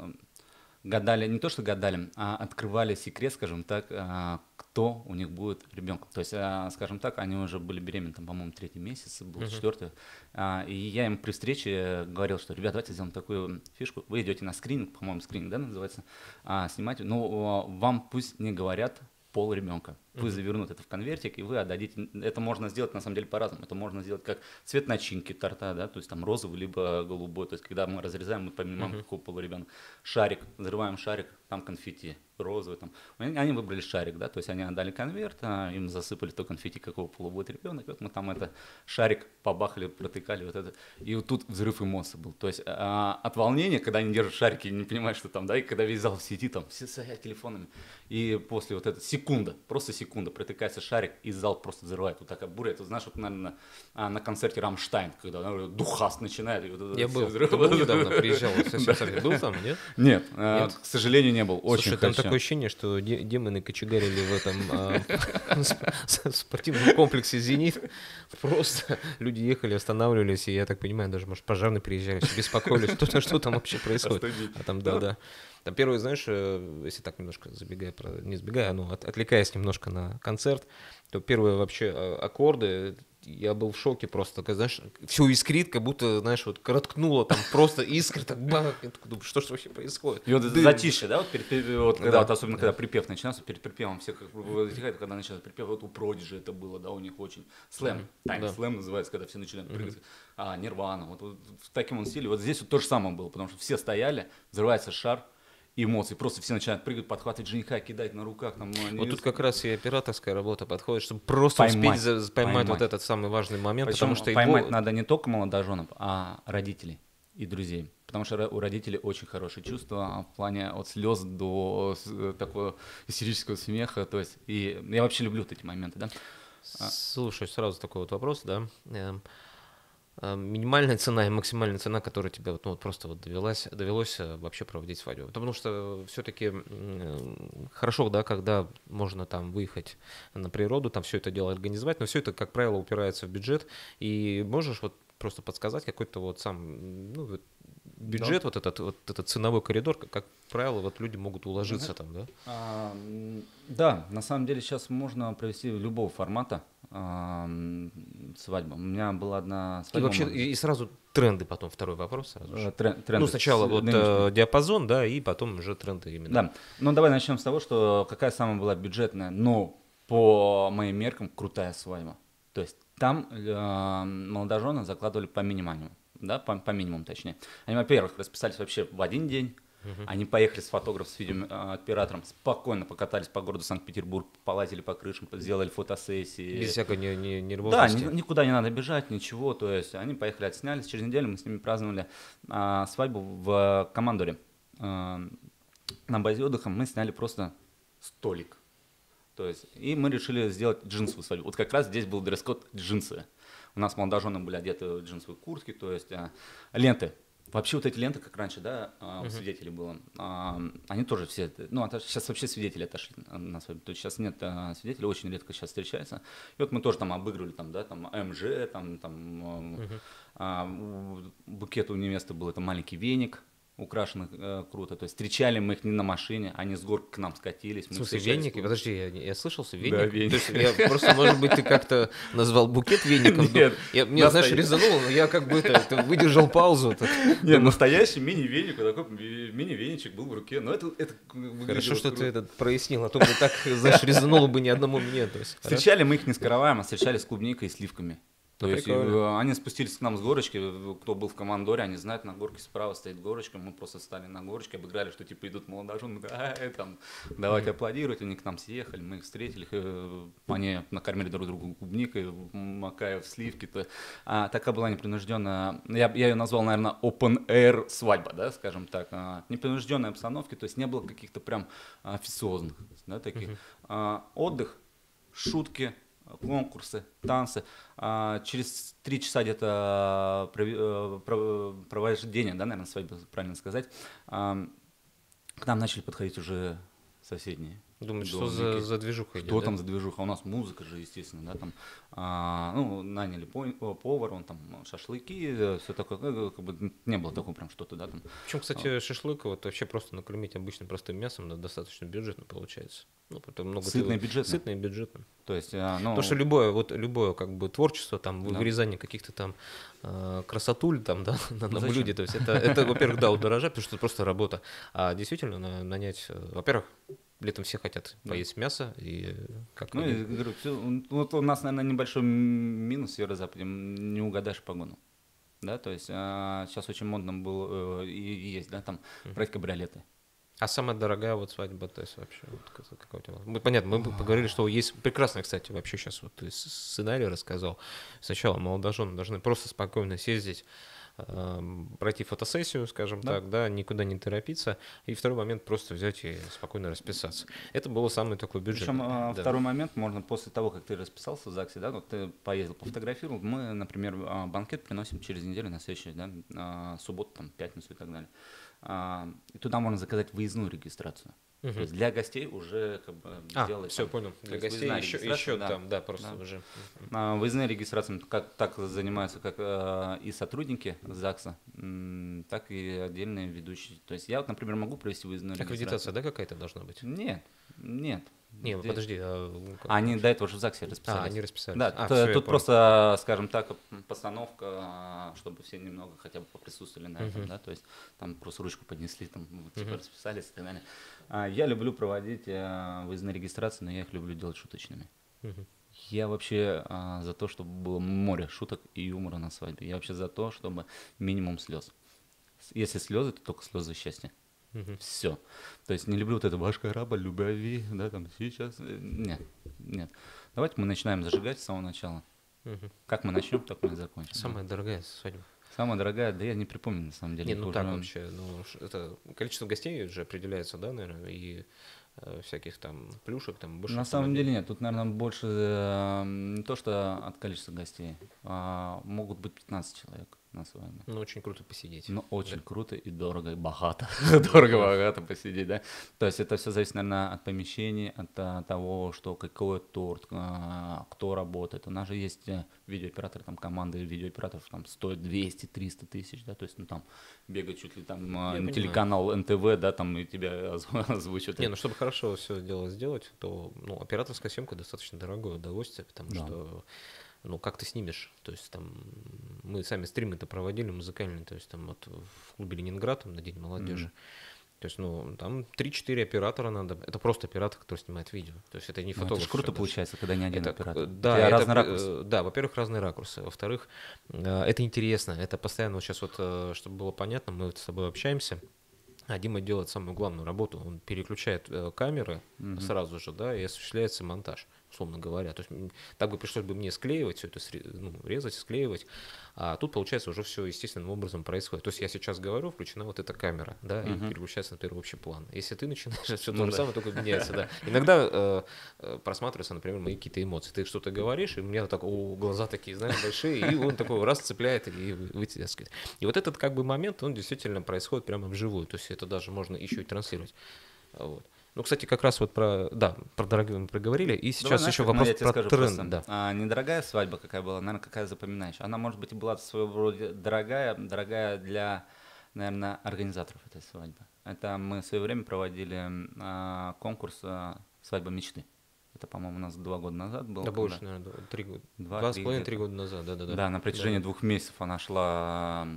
гадали, не то что гадали, а открывали секрет, скажем так, а, кто у них будет ребенком. То есть, а, скажем так, они уже были беременны, там, по-моему, третий месяц, был uh-huh. четвертый. А, и я им при встрече говорил, что, ребят, давайте сделаем такую фишку. Вы идете на скрининг, по-моему, скрининг, да, называется, а, снимать. Но вам пусть не говорят пол ребенка. Пусть завернут это в конвертик, и вы отдадите. Это можно сделать на самом деле по-разному. Это можно сделать как цвет начинки торта, да, то есть там розовый либо голубой. То есть когда мы разрезаем, мы понимаем, uh-huh. какого пола ребенка. Шарик, взрываем шарик, там конфетти, розовый там. Они выбрали шарик, да, то есть они отдали конверт, а им засыпали то конфетти, какого пола будет ребенок. И вот мы там это шарик побахали, протыкали, вот это. И вот тут взрыв эмоций был. То есть а, от волнения, когда они держат шарики и не понимают, что там, да, и когда весь зал в сети, там все стоят телефонами. И после вот этого секунда, просто секунда. секунда протыкается шарик, и зал просто взрывает. Вот такая буря. Это, знаешь, вот, наверное, на, на концерте «Рамштайн», когда наверное, духас начинает. И вот я был. Ты был недавно, приезжал. Совсем был там, нет? Нет, нет. К сожалению, не был. Очень Слушай, там такое ощущение, что демоны кочегарили в этом спортивном комплексе «Зенит». Просто люди ехали, останавливались, и, я так понимаю, даже, может, пожарные приезжали, беспокоились, что там вообще происходит. А там, да-да. Там первый, знаешь, если так немножко забегая, не сбегая, ну, от, отвлекаясь немножко на концерт, то первые вообще аккорды, я был в шоке просто, такая, знаешь, все искрит, как будто, знаешь, вот короткнуло там просто искры, так бах, что ж вообще происходит? И вот это затишье, да, вот, перед, вот когда, да, вот, особенно да. когда припев начинался, перед припевом все как затихают, когда начинается припев, вот у Продиджи это было, да, у них очень слэм, тайм да. слэм называется, когда все начинают прыгать, mm-hmm. а, Нирвана, вот, вот в таком он стиле, вот здесь вот то же самое было, потому что все стояли, взрывается шар, эмоции, просто все начинают прыгать, подхватывать жениха, кидать на руках. Там, они... Вот тут как раз и операторская работа подходит, чтобы просто поймать, успеть за, поймать, поймать вот этот самый важный момент. Причем потому что поймать его... надо не только молодоженов, а родителей и друзей. Потому что у родителей очень хорошие чувства в плане от слез до такого истерического смеха. То есть, и я вообще люблю вот эти моменты. Да? Слушай, сразу такой вот вопрос, да. Минимальная цена и максимальная цена, которая тебе вот, ну, вот просто вот довелась, довелось вообще проводить свадьбу. Потому что все-таки хорошо, да, когда можно там выехать на природу, там все это дело организовать, но все это, как правило, упирается в бюджет. И можешь вот просто подсказать какой-то вот сам, ну, бюджет, да. вот, этот, вот этот ценовой коридор, как, как правило, вот люди могут уложиться mm-hmm. там, да? А, да, на самом деле сейчас можно провести любого формата а, свадьбу. У меня была одна свадьба. И вообще, и сразу тренды потом, второй вопрос сразу же. Трен, тренды. Ну, сначала вот э, диапазон, да, и потом уже тренды именно. Да, ну давай начнем с того, что какая самая была бюджетная, но по моим меркам крутая свадьба. То есть там э, молодожены закладывали по минимуму. Да, по, по минимуму точнее. Они, во-первых, расписались вообще в один день. Uh-huh. Они поехали с фотографом, с видеооператором, спокойно покатались по городу Санкт-Петербург, полазили по крышам, сделали фотосессии. Без всякой нервозности. Да, ни, никуда не надо бежать, ничего. То есть они поехали, отснялись. Через неделю мы с ними праздновали а, свадьбу в Командоре. А, на базе отдыха мы сняли просто столик. То есть, и мы решили сделать джинсовую свадьбу. Вот как раз здесь был дресс-код джинсы. У нас молодожены были одеты в джинсовые куртки, то есть а, ленты. Вообще вот эти ленты, как раньше, да, а, у uh-huh. свидетелей было, а, они тоже все, ну, а сейчас вообще свидетели отошли на свадьбу, то есть сейчас нет а, свидетелей, очень редко сейчас встречается. И вот мы тоже там обыгрывали, там, да, там, АМЖ, там, там, uh-huh. а, букет у невесты был, это маленький веник, украшенных э, круто. То есть встречали мы их не на машине, они с горки к нам скатились. Мы Слушай, веник? Подожди, я, я слышался, веник? Да, веник. То есть я просто, может быть, ты как-то назвал букет веником? Нет. Я, мне, знаешь, резануло, но я как бы это, это выдержал паузу. Так. Нет, настоящий мини-веник, такой мини-веничек был в руке. Но это, это хорошо, что круто. Ты это прояснил, а то бы так, знаешь, резануло бы ни одному мне. То есть, встречали мы их не с караваем, а встречали с клубникой и сливками. То есть и, они спустились к нам с горочки, кто был в Командоре, они знают, на горке справа стоит горочка, мы просто стали на горочке, обыграли, что типа идут молодожены, да, там, давайте аплодировать, они к нам съехали, мы их встретили, они накормили друг друга клубникой, макая в сливки, то, а, такая была непринужденная, я, я ее назвал, наверное, open air свадьба, да, скажем так, а, непринужденной обстановки, то есть не было каких-то прям официозных, да, таких, uh-huh. а, отдых, шутки, конкурсы, танцы. А, через три часа где-то провождения, да, наверное, свадьбы, правильно сказать, а, к нам начали подходить уже соседние Думаете, что за, за движуха идет, Что да? там за движуха? У нас музыка же, естественно, да, там, а, ну, наняли по- повара, он там шашлыки, все такое, как, как бы не было такого прям что-то, да, там. Причем, кстати, шашлык вот вообще просто накормить обычным простым мясом, да, достаточно бюджетно получается. Ну, потом много Сытно и ты- бюджетно. Сытно и бюджетно. То есть, а, ну, Потому что любое, вот любое как бы творчество, там, Да. вырезание каких-то там э, красотуль там, да, на, на зачем? блюде, то есть это, это, во-первых, да, удорожает, потому что это просто работа. А действительно, на- нанять, э, во-первых, летом все хотят Да. поесть мясо, и как ну, они- я говорю, всё, вот у нас, наверное, небольшой минус в Северо-Западе, м, не угадаешь погоду. Да, то есть а, сейчас очень модно было э, и, и есть, да, там брать кабриолеты. А самая дорогая вот свадьба, то есть вообще, вот какая- какая у тебя? Мы, понятно, мы поговорили, что есть прекрасный, кстати, вообще сейчас вот ты с- сценарий рассказал. Сначала молодожены должны просто спокойно съездить, эм, пройти фотосессию, скажем Да. так, да, никуда не торопиться, и второй момент просто взять и спокойно расписаться. Это было самый такой бюджет. Причем а, да. второй момент, можно после того, как ты расписался в ЗАГСе, да, вот ты поездил, пофотографировал, мы, например, а, банкет приносим через неделю на следующий, да, а, субботу, там, пятницу и так далее. А, и туда можно заказать выездную регистрацию. Мгм. То есть для гостей уже как бы А, сделать. все, там, понял. то Для есть гостей выездная еще, регистрация, еще да. там, да, просто Да. уже. А, выездные регистрации как, так занимаются как э, и сотрудники ЗАГСа, м, так и отдельные ведущие. То есть я вот, например, могу провести выездную Аккредитация, регистрацию. да, какая-то должна быть? Нет, нет. Не, Здесь- подожди. А, ну, как Они вообще? до этого же в ЗАГСе расписались. А, они расписались. Да, А, т- всё, я тут понял. просто, скажем так, м, постановка, а, чтобы все немного хотя бы поприсутствовали на этом, Мгм. да, то есть там просто ручку поднесли, там вот, типа Мгм. расписались и так далее. А, Я люблю проводить а, выездные регистрации, но я их люблю делать шуточными. Мгм. Я вообще а, за то, чтобы было море шуток и юмора на свадьбе. Я вообще за то, чтобы минимум слез. С- Если слезы, то только слезы счастья. Мгм. Все. То есть не люблю вот это «Башка раба, любви», да, там сейчас. э, Нет, нет. Давайте мы начинаем зажигать с самого начала. Мгм. Как мы начнем, так мы и закончим. да. Самая дорогая свадьба. Самая дорогая, да я не припомню на самом деле. Не, их ну уже- так вообще, ну ш- это количество гостей же определяется, да, наверное, и э, всяких там плюшек, там больше. На самом деле нет, тут, наверное, больше э, не то, что от количества гостей, а могут быть пятнадцать человек на свадьбе. Ну, очень круто посидеть. Ну, очень Да. круто и дорого, и богато. Дорого-богато посидеть, да. То есть это все зависит, наверное, от помещений, от а, того, что какой торт, а, кто работает. У нас же есть э, видеооператоры, там команды видеооператоров там стоят двести триста тысяч, да, то есть, ну, там бегать чуть ли там а, Я на понимаю. телеканал эн тэ вэ, да, там и тебя озв- озвучат. Не, ну чтобы хорошо все дело сделать, то ну, операторская съемка достаточно дорогое удовольствие, потому Да. что ну как ты снимешь, то есть там мы сами стримы-то проводили музыкальные, то есть там вот в клубе Ленинград там, на День молодежи. Мгм. То есть, ну, там три-четыре оператора надо. Это просто оператор, который снимает видео. То есть это не Ну, фотограф. это ж круто даже. получается, когда не один Это, оператор. э, У да, тебя это, разный э, ракурс. да, во-первых, разные ракурсы. Во-вторых, э, это интересно. Это постоянно, вот сейчас вот, э, чтобы было понятно, мы вот с тобой общаемся. А Дима делает самую главную работу. Он переключает э, камеры Мгм. сразу же, да, и осуществляется монтаж, условно говоря. То есть м, так бы пришлось бы мне склеивать все это, сре- ну, резать, склеивать. А тут, получается, уже все естественным образом происходит. То есть я сейчас говорю, включена вот эта камера, да, и Мгм. переключается на первый общий план. Если ты начинаешь, все Ну то же да. самое, только меняется, да. Иногда э, э, просматриваются, например, мои какие-то эмоции. Ты что-то говоришь, и у меня так, о, глаза такие, знаешь, большие, и он такой раз цепляет и вы- вытаскивает. И вот этот как бы момент, он действительно происходит прямо вживую. То есть это даже можно еще и транслировать. Вот. Ну, кстати, как раз вот про, да, про дорогие мы проговорили, и Давай, сейчас знаешь, еще как, ну, вопрос я тебе про скажу тренд, просто, да. а, недорогая свадьба какая была, наверное, какая запоминающая. Она, может быть, и была своего рода дорогая, дорогая для, наверное, организаторов этой свадьбы. Это мы в свое время проводили а, конкурс а, «Свадьба мечты». Это, по-моему, у нас два года назад было. Да когда- больше, наверное, три года. Два, Два с три половиной-три где-то. года назад, да-да-да. Да, на протяжении Да. двух месяцев она шла,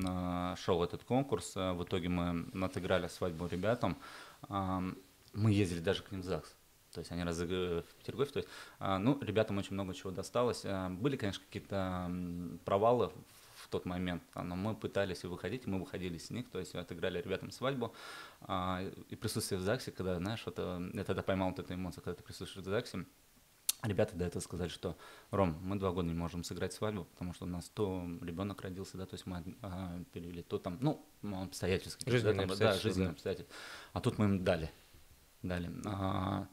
а, шел этот конкурс. а, В итоге мы отыграли свадьбу ребятам. А, Мы ездили даже к ним в ЗАГС. То есть они разыгрывали в Петергофе. То есть, а, ну, ребятам очень много чего досталось. А, Были, конечно, какие-то м, провалы в тот момент, а, но мы пытались выходить, и мы выходили с них, то есть отыграли ребятам свадьбу. А, И присутствие в ЗАГСе, когда, знаешь, вот, э, я тогда поймал вот эту эмоцию, когда ты присутствуешь в ЗАГСе, ребята до этого сказали, что Ром, мы два года не можем сыграть свадьбу, потому что у нас то ребенок родился, да, то есть мы а, перевели, то там, ну, обстоятельства. какие-то, Жизненные да, там, да, обстоятельства, жизненные да. обстоятельства. А тут мы им дали, дали. А,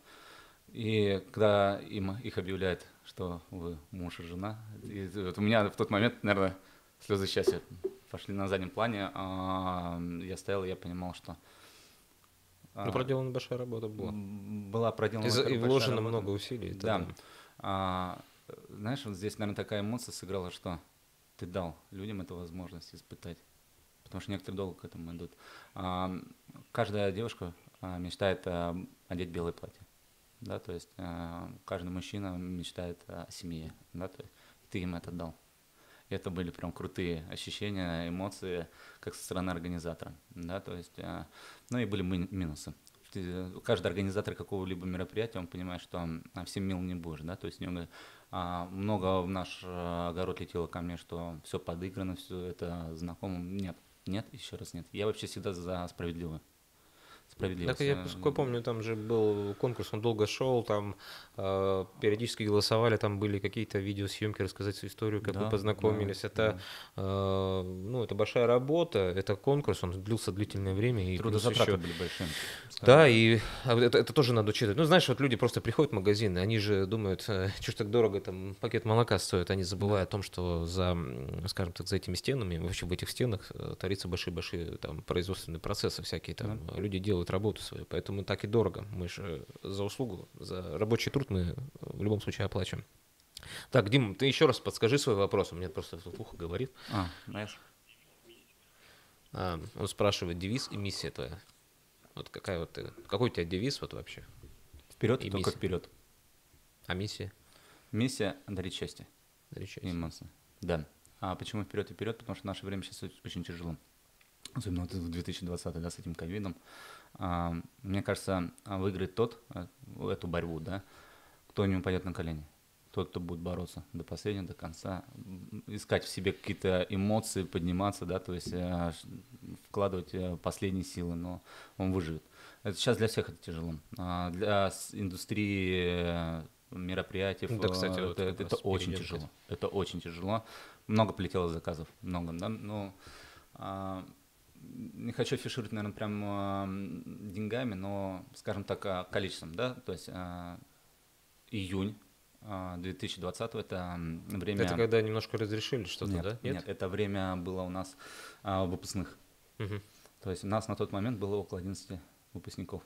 и когда им их объявляют, что вы муж и жена, и вот у меня в тот момент, наверное, слезы счастья пошли на заднем плане. А, я стоял, и я понимал, что Ну, проделана большая работа была. Была проделана И, за- и большая вложено работа. много усилий. это Да. А, знаешь, вот здесь, наверное, такая эмоция сыграла, что ты дал людям эту возможность испытать. Потому что некоторые долго к этому идут. А, каждая девушка а, мечтает а, одеть белое платье. Да, то есть а, каждый мужчина мечтает о семье. Да, то есть ты им это дал. И это были прям крутые ощущения, эмоции, как со стороны организатора. Да, то есть, а, ну и были ми- минусы. Ты- каждый организатор какого-либо мероприятия, он понимает, что а, всем мил не будешь, да, то есть у него а, много в наш а, огород летело ко мне, что все подыграно, все это знакомо. Нет, нет, еще раз нет. Я вообще всегда за справедливое. Так Справедливость. я Э, сколько помню, там же был конкурс, он долго шел, там э, периодически голосовали, там были какие-то видеосъемки, рассказать свою историю, как вы Да, да, познакомились. Это, да. э, ну, это большая работа, это конкурс, он длился длительное время, и плюс Трудозатраты еще. были большими, скажем Да, так. и а вот это, это тоже надо учитывать. Ну, знаешь, вот люди просто приходят в магазин, и они же думают, э, что ж так дорого там пакет молока стоит, они забывают Да. о том, что за, м, скажем так, за этими стенами, вообще в этих стенах э, творятся большие-большие там производственные процессы всякие, там Да. люди делают работу свою, поэтому так и дорого. Мы же за услугу, за рабочий труд мы в любом случае оплачиваем. Так, Дим, ты еще раз подскажи свой вопрос, у меня просто тут ухо говорит. А, знаешь, А, он спрашивает, девиз и миссия твоя. Вот какая вот ты, какой у тебя девиз вот вообще вперед и и только миссия? вперед. А миссия? Миссия дарить счастье и Встречайся. эмоции. Да. А почему вперед и вперед? Потому что в наше время сейчас очень тяжело. Особенно вот в две тысячи двадцатом, да, с этим ковидом. А, мне кажется, а, выиграет тот, а, эту борьбу, да, кто не упадет на колени. Тот, кто будет бороться до последнего, до конца, м, искать в себе какие-то эмоции, подниматься, да, то есть а, ш- вкладывать а, последние силы, но он выживет. Это сейчас для всех это тяжело. А, для с- индустрии э, мероприятий Да, кстати, э, вот это, как это раз очень перейдем к тяжело. этому. Это очень тяжело. Много полетело заказов, много, да, ну, а, не хочу афишировать, наверное, прям а, м, деньгами, но, скажем так, а, количеством, да, то есть а, июнь а, две тысячи двадцатого это м, Это время, когда немножко разрешили что-то, нет, да? нет, Нет? это время было у нас а, выпускных, Мгм. то есть у нас на тот момент было около одиннадцати выпускников.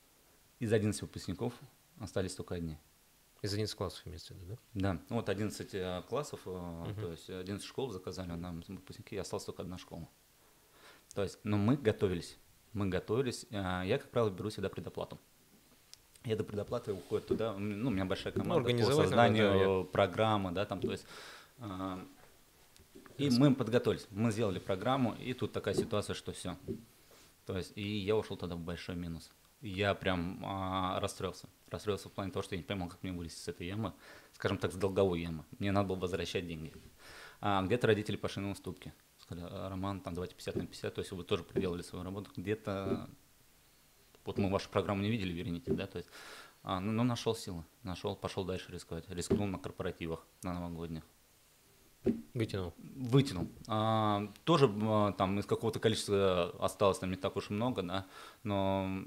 Из одиннадцати выпускников остались только одни. Из одиннадцати классов имеется в виду, да? Да, ну вот одиннадцать э, классов, э, Мгм. то есть одиннадцать школ заказали нам выпускники, и осталась только одна школа. То есть, но мы готовились, мы готовились. а, Я, как правило, беру всегда предоплату. И эта предоплата уходит туда, м, ну, у меня большая Ну, команда по организовать надо, да, созданию я- программы, да, там, то есть, а, и Рас- мы подготовились, мы сделали программу, и тут такая ситуация, что все. То есть, и я ушел тогда в большой минус. Я прям а, расстроился. Расстроился в плане того, что я не понимал, как мне вылезти с этой ямы, скажем так, с долговой ямы. Мне надо было возвращать деньги. А где-то родители пошли на уступки. Сказали: «А, Роман, там давайте пятьдесят на пятьдесят, то есть вы тоже проделали свою работу. Где-то, вот мы вашу программу не видели, верните, да, то есть, а, ну, ну, нашел силы, нашел, пошел дальше рисковать. Рискнул на корпоративах, на новогодних. Вытянул. Вытянул. А, тоже а, там из какого-то количества осталось там не так уж и много, да, но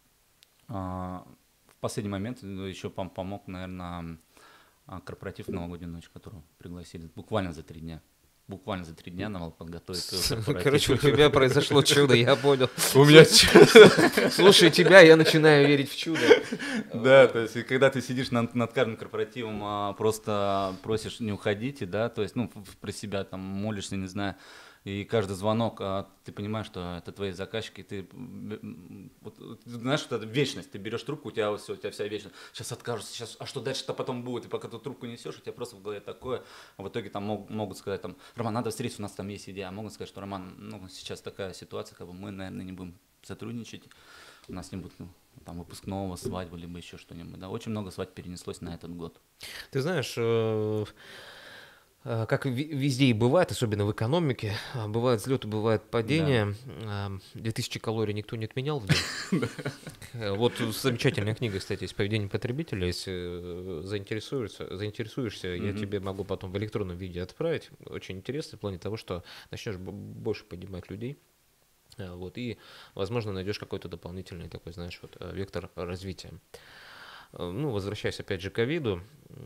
а, в последний момент еще пом- помог, наверное, корпоратив в новогоднюю ночь, которую пригласили буквально за три дня. Буквально за три дня надо было подготовить корпоратив. Короче, у тебя произошло чудо, я понял. У меня Слушай тебя, я начинаю верить в чудо. Да, то есть, и когда ты сидишь над, над каждым корпоративом, а, просто просишь не уходите, да, то есть, ну, в- про себя там молишься, не знаю, и каждый звонок, а, ты понимаешь, что это твои заказчики, ты, м, вот, ты знаешь, что это вечность, ты берешь трубку, у тебя все, у тебя вся вечность, сейчас откажутся, сейчас, а что дальше-то потом будет, и пока ты трубку несешь, у тебя просто в голове такое, а в итоге там мог- могут сказать, там, Роман, надо встретиться, у нас там есть идея, а могут сказать, что, Роман, ну, сейчас такая ситуация, как бы мы, наверное, не будем сотрудничать, у нас не будет, ну, там, выпускного, свадьбы, либо еще что-нибудь. Да, очень много свадьб перенеслось на этот год. Ты знаешь, э, э, как ви- везде и бывает, особенно в экономике, а, бывают взлеты, бывают Да. падения. А, две тысячи калорий никто не отменял в день. Э, Вот замечательная книга, кстати, из поведения потребителя. Если э, заинтересуешься, заинтересуешься, я Мгм. тебе могу потом в электронном виде отправить. Очень интересно в плане того, что начнешь б- больше поднимать людей. Э, Вот, и, возможно, найдешь какой-то дополнительный такой, знаешь, вот, э, вектор развития. Э, Ну, возвращаясь опять же к ковиду,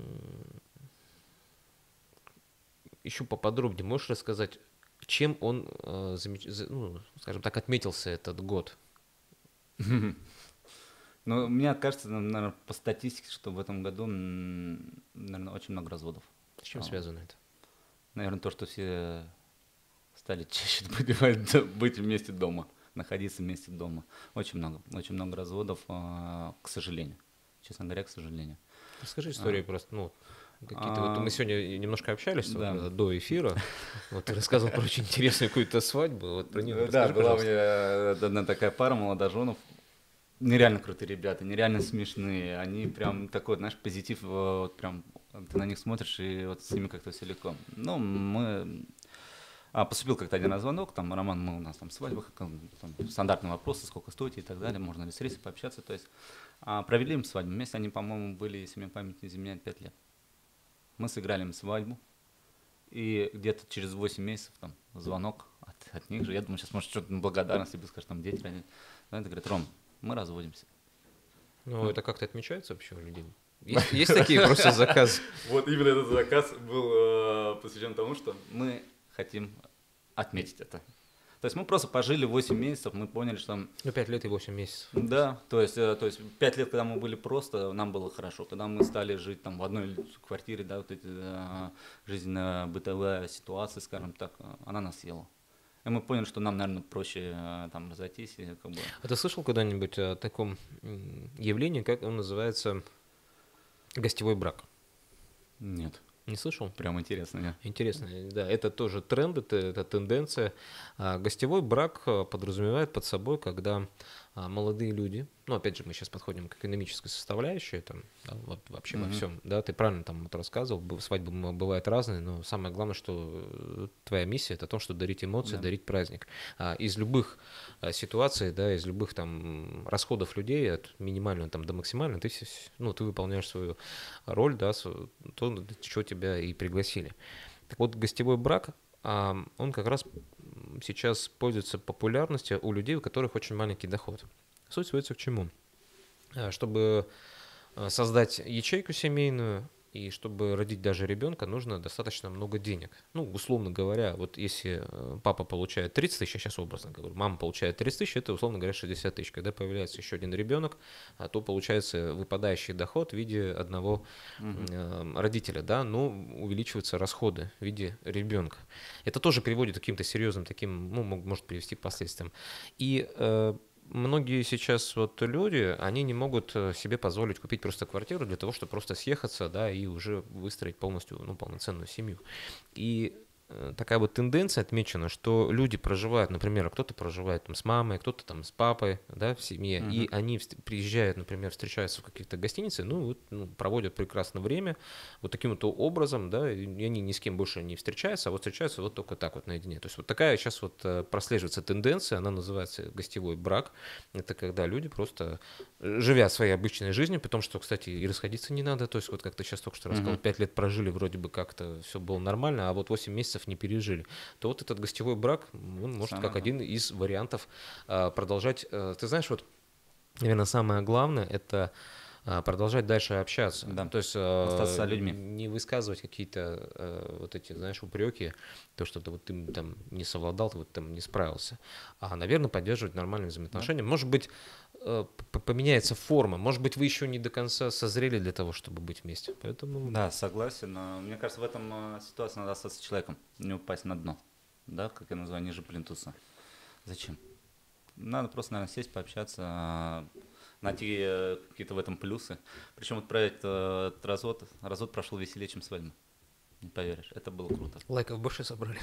еще поподробнее можешь рассказать, чем он, э, замеч- за- ну, скажем так, отметился этот год? Но мне кажется, наверное, по статистике, что в этом году, наверное, очень много разводов. С чем связано это? Наверное, то, что все стали чаще быть, быть вместе дома, находиться вместе дома. Очень много, очень много разводов, к сожалению. Честно говоря, к сожалению. Расскажи историю а, просто, ну, какие-то, а, вот мы сегодня немножко общались да. вот, до эфира, вот ты рассказывал про очень интересную какую-то свадьбу, вот про нее Да, расскажи, была пожалуйста. у меня одна такая пара молодоженов, нереально крутые ребята, нереально смешные, они прям такой, знаешь, позитив, вот прям ты на них смотришь и вот с ними как-то все легко. Ну, мы... А, поступил как-то один раз звонок, там, Роман, мы у нас там свадьба, там, стандартные вопросы, сколько стоите и так далее, можно ли с рейсом пообщаться, то есть а, провели им свадьбу, вместе они, по-моему, были, если мне память не изменяет, пять лет. Мы сыграли им свадьбу, и где-то через восемь месяцев там звонок от, от них же, я думаю, сейчас, может, что-то на благодарность, либо скажешь, там, дети родили. Они говорят, Ром, мы разводимся. Ну, ну, это как-то отмечается вообще у людей? Есть, есть такие просто заказы? Вот именно этот заказ был посвящен тому, что мы хотим отметить это. То есть мы просто пожили восемь месяцев, мы поняли, что... Ну, пять лет и восемь месяцев. Да, то есть, то есть пять лет, когда мы были просто, нам было хорошо. Когда мы стали жить там в одной квартире, да, вот эти жизненно-бытовая ситуация, скажем так, она нас съела. И мы поняли, что нам, наверное, проще там разойтись. И, как бы... А ты слышал когда-нибудь о таком явлении, как он называется, гостевой брак? Нет. Не слышал? Прям интересно, нет? Интересно, да. Это тоже тренд, это, это тенденция. А гостевой брак подразумевает под собой, когда а, молодые люди, ну, опять же, мы сейчас подходим к экономической составляющей, там, да, вот, вообще mm-hmm. во всем, да, ты правильно там вот рассказывал, свадьбы бывают разные, но самое главное, что твоя миссия — это то, что дарить эмоции, yeah. дарить праздник. А, из любых а, ситуаций, да, из любых там расходов людей, от минимального там до максимального, ты, ну, ты выполняешь свою роль, да, то, для чего тебя и пригласили. Так вот, гостевой брак, а, он как раз сейчас пользуется популярностью у людей, у которых очень маленький доход. Суть сводится к чему? Чтобы создать ячейку семейную и чтобы родить даже ребенка, нужно достаточно много денег. Ну, условно говоря, вот если папа получает тридцать тысяч, я сейчас образно говорю, мама получает тридцать тысяч, это, условно говоря, шестьдесят тысяч. Когда появляется еще один ребенок, то получается выпадающий доход в виде одного угу. родителя, да, но увеличиваются расходы в виде ребенка. Это тоже приводит к каким-то серьезным таким, ну, может привести к последствиям. И э, многие сейчас вот люди, они не могут себе позволить купить просто квартиру для того, чтобы просто съехаться, да, и уже выстроить полностью, ну, полноценную семью. И такая вот тенденция отмечена, что люди проживают, например, кто-то проживает там с мамой, кто-то там с папой, да, в семье, uh-huh. и они приезжают, например, встречаются в каких-то гостиницах, ну, вот, ну, проводят прекрасное время вот таким вот образом, да, и они ни с кем больше не встречаются, а вот встречаются вот только так вот наедине. То есть вот такая сейчас вот прослеживается тенденция, она называется гостевой брак. Это когда люди просто, живя своей обычной жизнью, при том, что, кстати, и расходиться не надо, то есть вот как ты сейчас только что рассказал, пять uh-huh. лет прожили, вроде бы как-то все было нормально, а вот восемь месяцев не пережили, то вот этот гостевой брак, он может Самое как один из вариантов а, продолжать. А, ты знаешь, вот, наверное, самое главное — это а, продолжать дальше общаться. Да. То есть а, остаться со людьми. Не высказывать какие-то а, вот эти, знаешь, упреки, то, что ты, вот, ты там не совладал, ты вот там не справился. А, наверное, поддерживать нормальные взаимоотношения. Да. Может быть, поменяется форма. Может быть, вы еще не до конца созрели для того, чтобы быть вместе. Поэтому... Да, согласен. Мне кажется, в этом ситуации надо остаться с человеком, не упасть на дно. Да, как я называю, ниже плинтуса. Зачем? Надо просто, наверное, сесть, пообщаться, найти какие-то в этом плюсы. Причем вот про этот развод, развод прошел веселее, чем свадьба. Не поверишь, это было круто. Лайков больше собрали.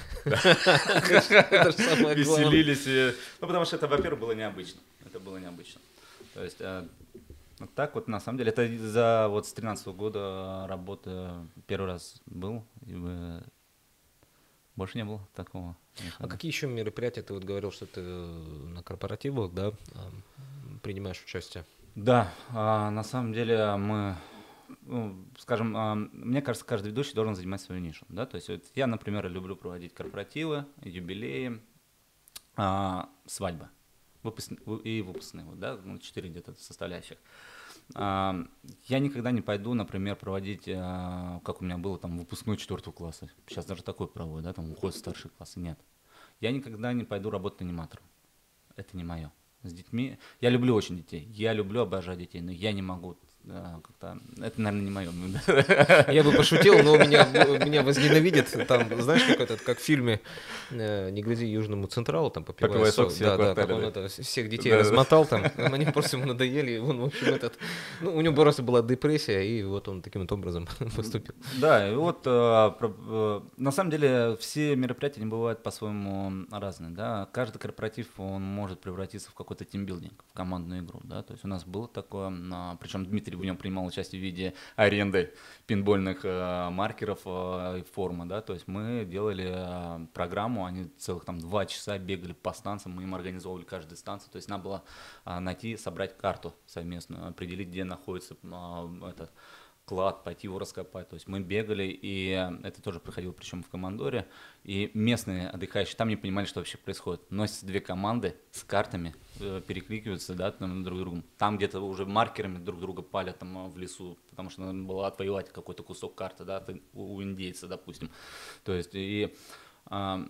Веселились. Ну, потому что это, во-первых, было необычно. Это было необычно. То есть вот так вот, на самом деле, это за вот с тринадцатого года работы первый раз был, и больше не было такого. А какие еще мероприятия, ты вот говорил, что ты на корпоративах, да, принимаешь участие? Да, на самом деле мы... Ну, скажем, мне кажется, каждый ведущий должен занимать свою нишу. Да? То есть вот я, например, люблю проводить корпоративы, юбилеи, а, свадьбы выпуск... и выпускные, вот, да? Ну, четыре где-то составляющих. А, я никогда не пойду, например, проводить, а, как у меня было, там, выпускной четвертого класса. Сейчас даже такой проводят, да, там уходят в старшие классы. Нет. Я никогда не пойду работать аниматором. Это не мое. с детьми. Я люблю очень детей, я люблю, обожаю детей, но я не могу а, как-то, это, наверное, не мое. Я бы пошутил, но меня, меня возненавидят. Там, знаешь, как этот, как в фильме «Не грози Южному Централу», там попивая, Попивая сок, сок все да, да, квартиры, как он да. это, всех детей Да, да. размотал там, они просто ему надоели, и он, в общем, этот, ну, у него просто была депрессия, и вот он таким вот образом поступил. Да, и вот а, про- а, на самом деле все мероприятия не бывают по-своему разные, да. Каждый корпоратив, он может превратиться в какой-то тимбилдинг, в командную игру, да. То есть у нас было такое, а, причем Дмитрий в нем принимал участие в виде аренды пинбольных а, маркеров а, и формы, да. То есть мы делали а, программу, они целых там два часа бегали по станциям, мы им организовывали каждую станцию. То есть надо было а, найти, собрать карту совместную, определить, где находится а, этот клад, пойти его раскопать. То есть мы бегали, и это тоже проходило, причем в командоре, и местные отдыхающие там не понимали, что вообще происходит. Носятся две команды с картами, э, перекликиваются, да, там, друг с другом. Там где-то уже маркерами друг друга палят там в лесу, потому что надо было отвоевать какой-то кусок карты, да, у индейца, допустим. То есть, и а,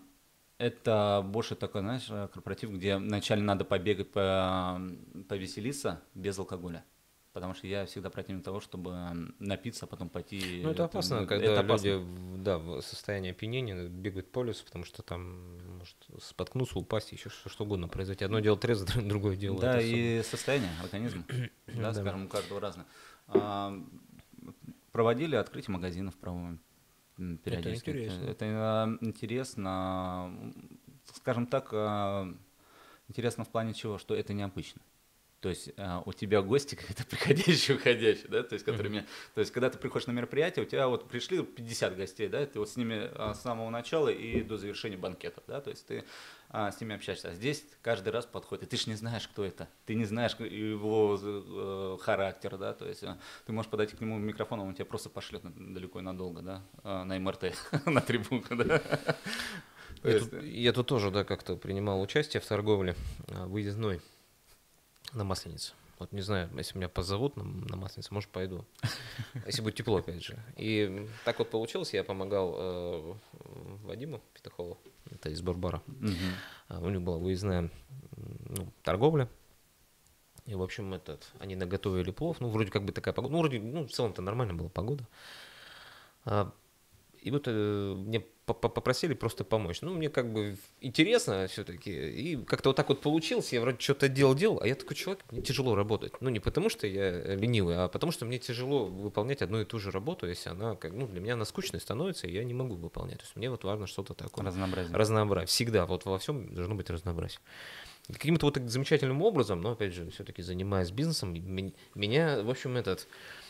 это больше такой, знаешь, корпоратив, где вначале надо побегать, по, повеселиться без алкоголя. Потому что я всегда противник того, чтобы напиться, а потом пойти... Ну, это опасно, это, когда это люди, опасно. да, в состоянии опьянения бегают по лесу, потому что там может споткнуться, упасть, еще что, что угодно произойти. Одно дело трезво, другое дело. Да, это и особо. состояние организма, да, Да. скажем, у каждого разное. А, проводили открытие магазинов, проводим периодически. Это интересно. Это, это интересно, скажем так, а, интересно в плане чего, что это необычно. То есть а, у тебя гости какие-то приходящие, уходящие, да, то есть, которые меня, то есть, когда ты приходишь на мероприятие, у тебя вот пришли пятьдесят гостей, да, ты вот с ними а, с самого начала и до завершения банкета, да, то есть ты а, с ними общаешься. А здесь каждый раз подходит, и ты же не знаешь, кто это, ты не знаешь его э, характер, да, то есть а, ты можешь подойти к нему в микрофон, он тебя просто пошлет далеко и надолго, да, а, на эм эр тэ, на трибунку, да. Я тут, я тут тоже, да, как-то принимал участие в торговле выездной. На Масленицу. Вот не знаю, если меня позовут на, на Масленицу, может, пойду. Если будет тепло, опять же. И так вот получилось, я помогал э, Вадиму Петухову, это из Барбара. Uh-huh. У них была выездная ну, торговля. И, в общем, этот, они наготовили плов. Ну, вроде как бы такая погода. Ну, вроде, ну, в целом-то нормальная была погода. А, и вот э, мне попросили просто помочь. Ну, мне как бы интересно все-таки. И как-то вот так вот получилось. Я вроде что-то делал-делал, а я такой человек, мне тяжело работать. Ну, не потому что я ленивый, а потому что мне тяжело выполнять одну и ту же работу, если она, как, ну, для меня она скучной становится, и я не могу выполнять. То есть мне вот важно что-то такое. Разнообразие. Разнообразие. Всегда. Вот во всем должно быть разнообразие. Каким-то вот замечательным образом, но, опять же, все-таки занимаясь бизнесом, меня, в общем, этот...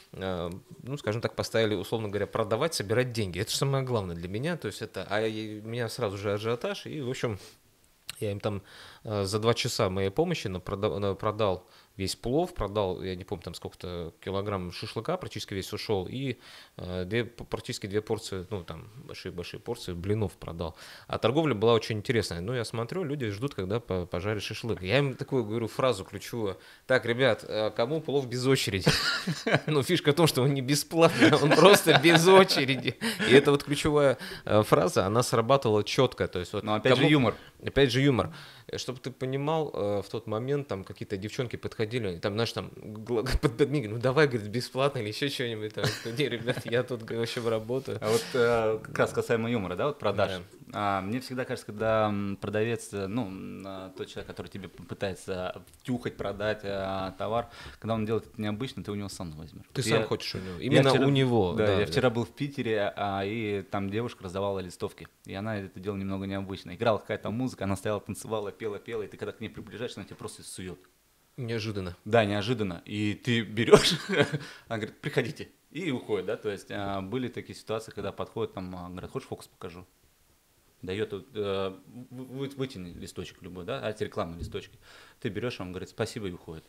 ну, скажем так, поставили, условно говоря, продавать, собирать деньги. Это же самое главное для меня. То есть это, а у меня сразу же ажиотаж, и, в общем, я им там за два часа моей помощи продал, продал весь плов, продал, я не помню, там сколько-то килограмм шашлыка, практически весь ушел, и две, практически две порции, ну, там, большие-большие порции блинов продал. А торговля была очень интересная. Ну, я смотрю, люди ждут, когда пожарят шашлык. Я им такую говорю фразу ключевую. Так, ребят, кому плов без очереди? Ну, фишка в том, что он не бесплатный, он просто без очереди. И эта вот ключевая фраза, она срабатывала четко. То есть, вот, но опять же юмор. Опять же юмор. Чтобы ты понимал, в тот момент там какие-то девчонки подходили, там, знаешь, там, подмигивали, ну давай, говорит, бесплатно или еще что-нибудь. Там, не, ребят, я тут вообще работаю. А вот э, как раз касаемо юмора, да, вот продаж. Да. А, мне всегда кажется, когда продавец, ну, тот человек, который тебе пытается втюхать, продать а, товар, когда он делает это необычно, ты у него сам возьмешь. Ты я, сам хочешь у него, именно вчера, у него. Да, да, я да. вчера был в Питере, а, и там девушка раздавала листовки, и она это делала немного необычно. Играла какая-то музыка, она стояла, танцевала, пела, пела, и ты когда к ней приближаешься, она тебя просто сует. Неожиданно. Да, неожиданно. И ты берешь, она говорит, приходите. И уходит, да, то есть а, были такие ситуации, когда подходит, там, а, говорят, хочешь фокус покажу? Дает, э, вы, вытяни листочек любой, да, а эти рекламные листочки. Ты берешь, он говорит, спасибо, и уходит.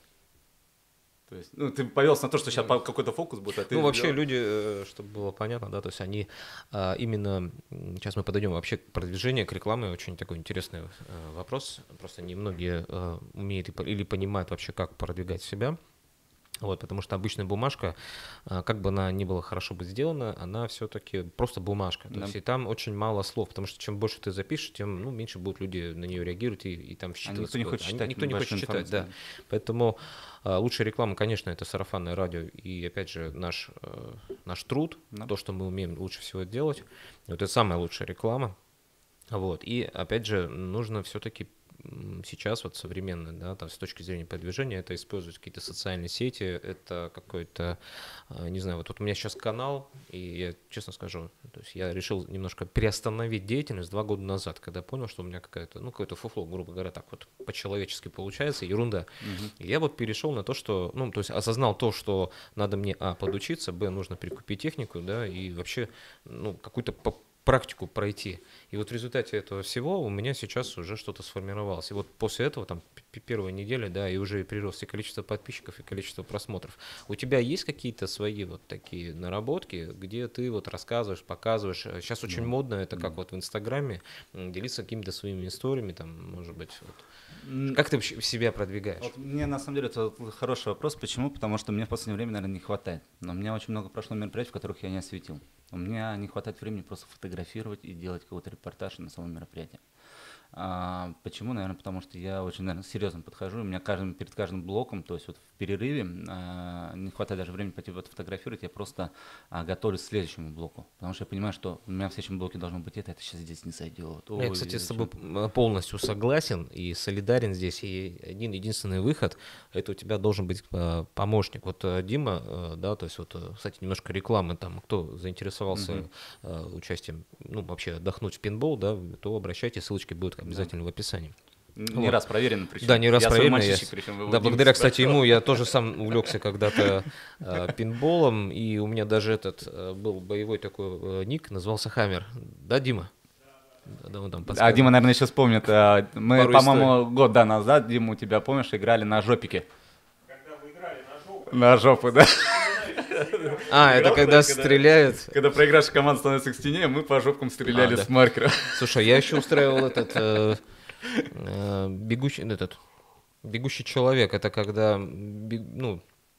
То есть, ну, ты повелся на то, что сейчас какой-то фокус будет, а ты... Ну, вообще люди, чтобы было понятно, да, то есть они а, именно, сейчас мы подойдем вообще к продвижению, к рекламе, очень такой интересный а, вопрос, просто немногие а, умеют или понимают вообще, как продвигать себя. Вот, потому что обычная бумажка, а, как бы она ни была хорошо бы сделана, она все-таки просто бумажка. То Да. есть и там очень мало слов, потому что чем больше ты запишешь, тем ну, меньше будут люди на нее реагировать и, и там А считывать. никто не хочет читать. Никто не хочет читать, да. информацию. Поэтому а, лучшая реклама, конечно, это сарафанное радио и, опять же, наш, э, наш труд, Да. то, что мы умеем лучше всего делать. Вот это самая лучшая реклама. Вот. И, опять же, нужно все-таки сейчас вот современно, да, там, с точки зрения продвижения, это использовать какие-то социальные сети, это какой-то, не знаю, вот, вот у меня сейчас канал, и я честно скажу, то есть я решил немножко приостановить деятельность два года назад, когда понял, что у меня какая-то, ну, какое-то фуфло, грубо говоря, так вот по-человечески получается, ерунда. Угу. И я вот перешел на то, что, ну, то есть осознал то, что надо мне, а, подучиться, б, нужно прикупить технику, да, и вообще, ну, какую-то практику пройти. И вот в результате этого всего у меня сейчас уже что-то сформировалось. И вот после этого, там, первой недели, да, и уже прирост и количество подписчиков, и количество просмотров. У тебя есть какие-то свои вот такие наработки, где ты вот рассказываешь, показываешь? Сейчас очень Да. модно, это как Да. вот в Инстаграме, делиться какими-то своими историями, там, может быть, вот. Как ты себя продвигаешь? Вот мне на самом деле это хороший вопрос. Почему? Потому что мне в последнее время, наверное, не хватает. Но у меня очень много прошло мероприятий, в которых я не осветил. У меня не хватает времени просто фотографировать и делать какой-то репортаж на самом мероприятии. А, почему? Наверное, потому что я очень, наверное, серьезно подхожу. У меня каждым, перед каждым блоком, то есть вот в перерыве, а, не хватает даже времени пойти вот фотографировать, я просто а, готовлюсь к следующему блоку. Потому что я понимаю, что у меня в следующем блоке должно быть это, это сейчас здесь не сойдет. Я, Ой, кстати, с зачем? тобой полностью согласен и солидарен здесь. И один единственный выход – это у тебя должен быть помощник. Вот Дима, да, то есть вот, кстати, немножко рекламы, там, кто заинтересовался uh-huh. участием, ну, вообще отдохнуть в пинбол, да, то обращайтесь, ссылочки будут обязательно да. в описании. Не вот. раз проверено, причем. Да, не раз я проверено. Я, причем, да, благодаря, кстати, ему я тоже сам увлекся когда-то э, пинболом, и у меня даже этот э, был боевой такой э, ник, назывался Хаммер. Да, Дима? Да, он там а Дима, наверное, еще вспомнит. Мы, Пару по-моему, историй. год да, назад, Дима, у тебя, помнишь, играли на жопике. Когда вы играли на жопу. На жопу, да. А, это когда стреляют. Когда проигравшая команда становится к стене, мы по жопкам стреляли с маркера. Слушай, я еще устраивал этот бегущий, этот бегущий человек. Это когда, ну,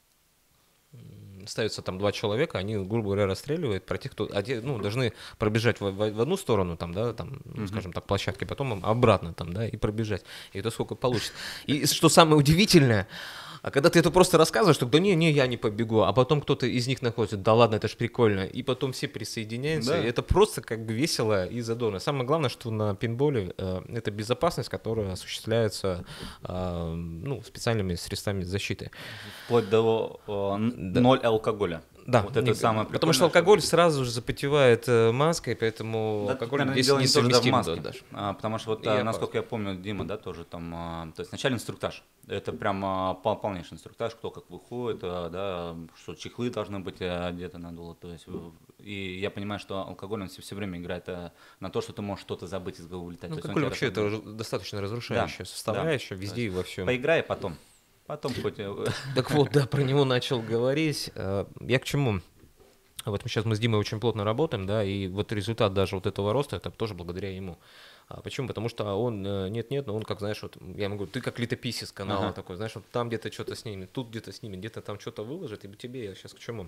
ставятся там два человека, они, грубо говоря, расстреливают про тех, кто ну, должны пробежать в, в, в одну сторону, там, да, там, ну, скажем так, площадки, потом обратно, там, да, и пробежать. И это сколько получится. И что самое удивительное, а когда ты это просто рассказываешь, то да не, не, я не побегу, а потом кто-то из них находит, да ладно, это ж прикольно, и потом все присоединяются, да. И это просто как бы весело и задорно. Самое главное, что на пинболе э, это безопасность, которая осуществляется э, ну, специальными средствами защиты. Вплоть до э, да. ноль алкоголя. Да, вот это не, самое потому что алкоголь что... сразу же запотевает э, маской, поэтому да, алкоголь наверное, здесь несовместим. Да, даже. А, потому что, вот, а, насколько я помню, Дима, да, тоже там, а, то есть начальный инструктаж, это прям а, полнейший инструктаж, кто как выходит, а, да, что чехлы должны быть одеты надуло, то есть, и я понимаю, что алкоголь, он все, все время играет а, на то, что ты можешь что-то забыть, из головы улетать. Ну, алкоголь вообще это достаточно разрушающая да, составляющая, да, везде и во всем. Поиграй, а потом. Потом хоть... Так вот, да, про него начал говорить. Я к чему? Вот мы сейчас мы с Димой очень плотно работаем, да, и вот результат даже вот этого роста, это тоже благодаря ему. А почему? Потому что он, нет-нет, но он, как, знаешь, вот, я ему говорю, ты как летописец канала ага. такой, знаешь, вот там где-то что-то снимет, тут где-то снимет, где-то там что-то выложит, и тебе, я сейчас к чему?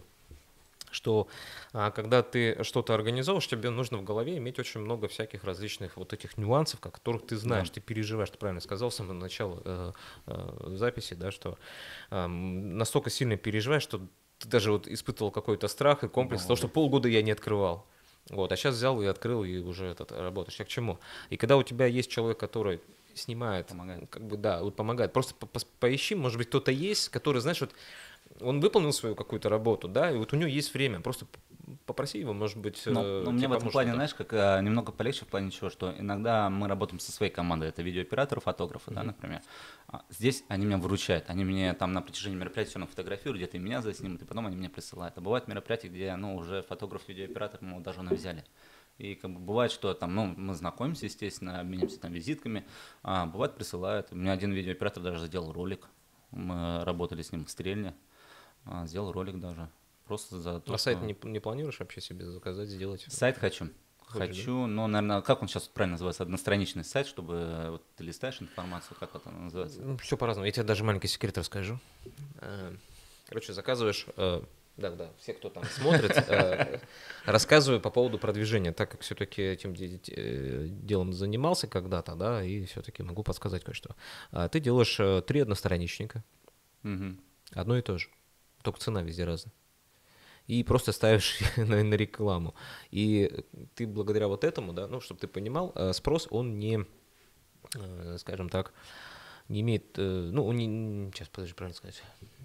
Что а, когда ты что-то организовываешь, тебе нужно в голове иметь очень много всяких различных вот этих нюансов, о которых ты знаешь, да. ты переживаешь, ты правильно сказал с самого начала э, э, записи, да, что э, настолько сильно переживаешь, что ты даже вот испытывал какой-то страх и комплекс, да, того, что полгода я не открывал. Вот, а сейчас взял и открыл, и уже этот, работаешь. Я к чему? И когда у тебя есть человек, который снимает, помогает. Как бы, да, вот помогает, просто по -по поищи, может быть, кто-то есть, который, знаешь, вот он выполнил свою какую-то работу, да, и вот у него есть время, просто попроси его, может быть, но, э, но мне в этом плане, знаешь, как а, немного полегче в плане чего, что иногда мы работаем со своей командой, это видеооператоры, фотографы, mm-hmm. да, например. А здесь они меня выручают, они мне там на протяжении мероприятия все равно фотографируют, где-то и меня заснимут, и потом они мне присылают. А бывают мероприятия, где, ну, уже фотограф, видеооператор, мы его даже навязали. И как бы бывает, что там, ну, мы знакомимся, естественно, обменимся там визитками, а бывает присылают. У меня один видеооператор даже сделал ролик, мы работали с ним в Стрельне, а, сделал ролик даже. Просто за то, а что... сайт не, не планируешь вообще себе заказать, сделать? Сайт хочу. Хочешь, хочу, да? Но, наверное, как он сейчас правильно называется? Одностраничный сайт, чтобы вот, ты листаешь информацию, как это называется? Все по-разному. Я тебе даже маленький секрет расскажу. Короче, заказываешь... Э, да, да, все, кто там смотрит, э, рассказываю по поводу продвижения, так как все-таки этим де- де- делом занимался когда-то, да, и все-таки могу подсказать кое-что. А ты делаешь э, три одностраничника, Мгм. одно и то же, только цена везде разная. И просто ставишь на, на рекламу. И ты благодаря вот этому, да, ну, чтобы ты понимал, э, спрос, он не, э, скажем так, не имеет, э, ну, он не, сейчас, подожди, правильно сказать,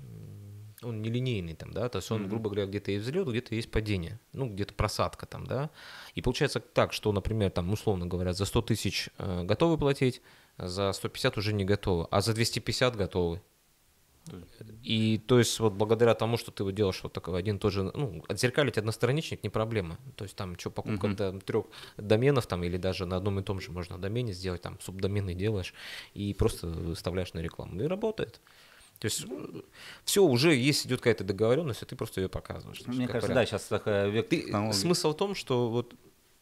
он не линейный там, да, то есть он, Мгм. грубо говоря, где-то есть взлет, где-то есть падение, ну, где-то просадка там, да, и получается так, что, например, там, условно говоря, за сто тысяч э, готовы платить, за сто пятьдесят уже не готовы, а за двести пятьдесят готовы. И то есть вот благодаря тому, что ты вот делаешь вот такой один тоже, ну, отзеркалить одностраничник не проблема. То есть там что, покупка Мгм. там, трех доменов там или даже на одном и том же можно домене сделать, там субдомены делаешь и просто выставляешь на рекламу. И работает. То есть все, уже есть, идет какая-то договоренность, а ты просто ее показываешь. То есть Мне как кажется, вариант. да, сейчас такая век Ты, технологий. смысл в том, что вот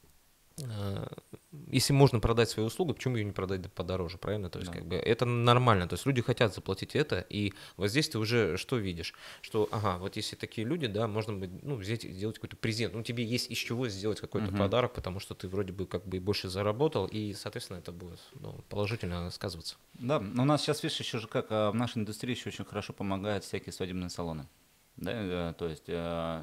э, если можно продать свою услугу, почему ее не продать да подороже, правильно? То есть, Да. как бы, это нормально, то есть люди хотят заплатить это, и вот здесь ты уже что видишь? Что, ага, вот если такие люди, да, можно бы, ну, взять и сделать какой-то презент, ну, тебе есть из чего сделать какой-то Мгм. подарок, потому что ты вроде бы как бы и больше заработал, и, соответственно, это будет, ну, положительно сказываться. Да, но у нас сейчас, видишь, еще же как а, в нашей индустрии еще очень хорошо помогают всякие свадебные салоны. Да, э, то есть э,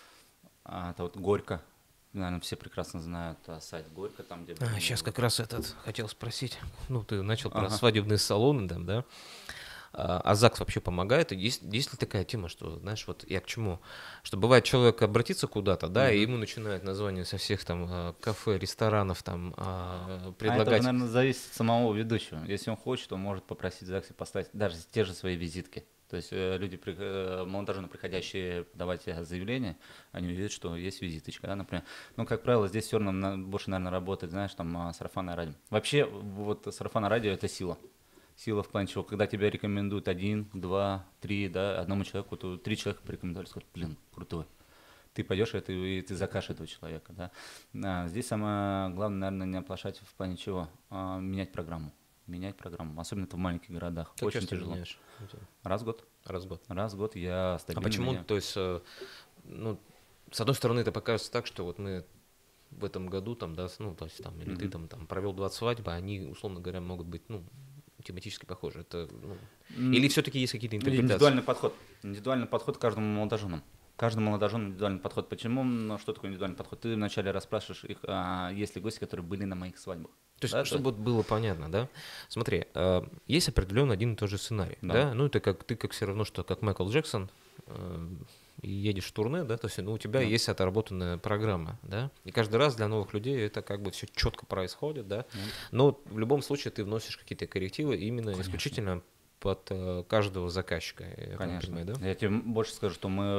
а, это вот Горько, наверное, все прекрасно знают а, сайт Горько, там где... А, сейчас как раз этот хотел спросить, ну, ты начал про Ага. свадебные салоны, там, да? А а ЗАГС вообще помогает? И Есть, есть ли такая тема, что, знаешь, вот я к чему? Что бывает, человек обратится куда-то, да, и Мгм. ему начинают названия со всех там а, кафе, ресторанов там а, А это уже, предлагать. наверное, зависит от самого ведущего. Если он хочет, он может попросить в ЗАГСе поставить даже те же свои визитки. То есть э, люди, при- э, молодожены, приходящие подавать э, заявление, они видят, что есть визиточка, да, например. Ну, как правило, здесь все равно на- больше, наверное, работает, знаешь, там а, сарафанное радио. Вообще, вот сарафанное радио – это сила. Сила в плане чего, когда тебя рекомендуют один, два, три, да, одному человеку, то три человека порекомендовали, сказать, блин, крутой. Ты пойдешь это, и ты закажешь этого человека, да. А, здесь самое главное, наверное, не оплошать в плане чего, а, менять программу. Менять программу, особенно это в маленьких городах. Как Очень часто тяжело. меняешь? Раз в год. Раз в год. Раз в год я А стабильно почему, меняю. то есть, э, ну, с одной стороны, это покажется так, что вот мы в этом году там, да, ну, то есть там, или ты Мгм. там, там провел двадцать свадьб, а они, условно говоря, могут быть, ну, тематически похожи. Это, ну, М, или все-таки есть какие-то интерпретации? Индивидуальный подход. Индивидуальный подход к каждому молодожену. Каждому молодожену индивидуальный подход. Почему? Ну, что такое индивидуальный подход? Ты вначале расспрашиваешь их, а, есть ли гости, которые были на моих свадьбах. То есть, Да, чтобы вот было понятно, да? Смотри, э, есть определенно один и тот же сценарий, да? Да. Ну, это как ты как все равно, что как Майкл Джексон, э, и едешь в турне, да, то есть, ну, у тебя Да. есть отработанная программа, да? И каждый раз для новых людей это как бы все четко происходит, да? Ну, Но в любом случае ты вносишь какие-то коррективы именно Конечно. исключительно под э, каждого заказчика, я правильно Конечно. понимаю, да? Я тебе больше скажу, что мы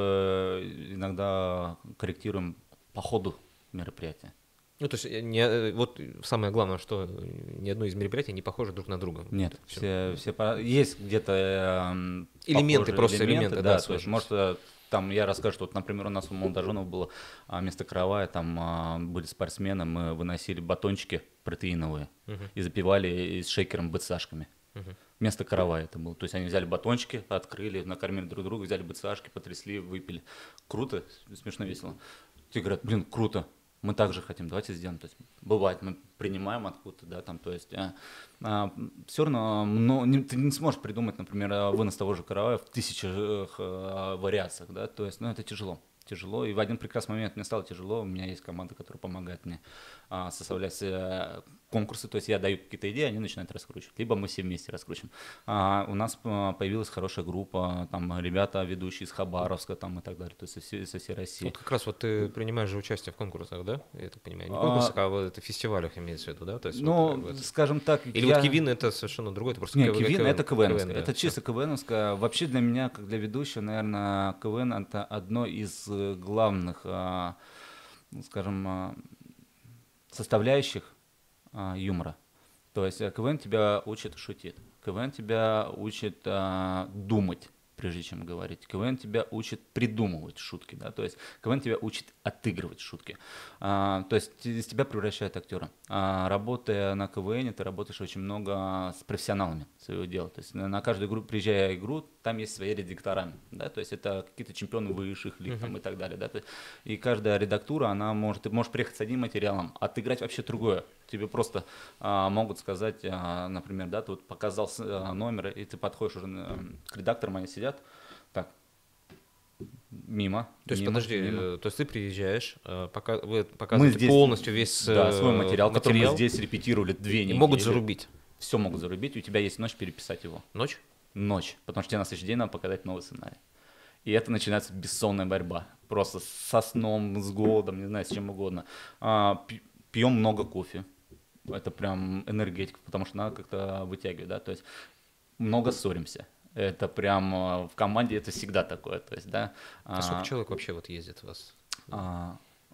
э, иногда корректируем по ходу мероприятия. Ну, то есть, э, не, э, вот самое главное, что ни одно из мероприятий не похоже друг на друга. Нет, Всё. все, все по- есть где-то эм, Элементы, похожие просто элементы, да, да, то есть, сложились. может, э, там я расскажу, что вот, например, у нас у молодоженов было а, вместо каравая, там а, были спортсмены, мы выносили батончики протеиновые Мгм. и запивали и с шейкером бытсашками. Мгм. Вместо каравая это было. То есть они взяли батончики, открыли, накормили друг друга, взяли бытсашки, потрясли, выпили. Круто, смешно, весело. Те говорят, блин, круто, мы также хотим, давайте сделаем. То есть бывает, мы принимаем откуда-то, да, там, то есть а, а, все равно, но не, ты не сможешь придумать, например, а, вынос того же каравая в тысячах а, вариациях, да, то есть, ну, это тяжело. Тяжело, и в один прекрасный момент мне стало тяжело, у меня есть команда, которая помогает мне а, составлять э, конкурсы, то есть я даю какие-то идеи, они начинают раскручивать, либо мы все вместе раскручиваем. А, у нас а, появилась хорошая группа, там ребята, ведущие из Хабаровска там, и так далее, то есть со всей, со всей России. Вот как раз вот ты принимаешь же участие в конкурсах, да? Я так понимаю. Не А, конкурсах, а вот это фестивалях имеется в виду, да? То есть, Ну, вот, как бы это- скажем так, Или я... вот Кивин это совершенно другое, это просто Не, КВ Кивин это КВН, да, это всё. чисто КВНовское. Вообще для меня, как для ведущего, наверное, КВН это одно из э, главных, а, ну, скажем, а, составляющих а, юмора. То есть э, КВН тебя учит шутить, КВН тебя учит а, думать, прежде чем говорить. КВН тебя учит придумывать шутки, да, то есть КВН тебя учит отыгрывать шутки. А, то есть из тебя превращает актера. А, работая на КВН, ты работаешь очень много с профессионалами своего дела. То есть на, на каждую игру, приезжая в игру, там есть свои редактора, да, то есть это какие-то чемпионы высших лиг Мгм. там, и так далее, да, то есть, и каждая редактура, она может, ты можешь приехать с одним материалом, а отыграть вообще другое. Тебе просто а, могут сказать, а, например, да, ты вот показал с- а, номер, и ты подходишь уже а, к редакторам, они сидят, так, мимо, То есть, мимо, подожди, мимо. э, то есть ты приезжаешь, э, пока, вы Мы показываете здесь, полностью весь да, свой э, материал, который мы материал, здесь репетировали две и недели. могут зарубить. Все могут зарубить, у тебя есть ночь переписать его. Ночь? Ночь, потому что тебе на следующий день надо показать новый сценарий. И это начинается бессонная борьба. Просто со сном, с голодом, не знаю, с чем угодно. А, пи- пьем много кофе. Это прям энергетика, потому что надо как-то вытягивать, да, то есть много ссоримся. Это прям а, в команде это всегда такое, то есть, да. А сколько а, человек вообще вот ездит у вас? а,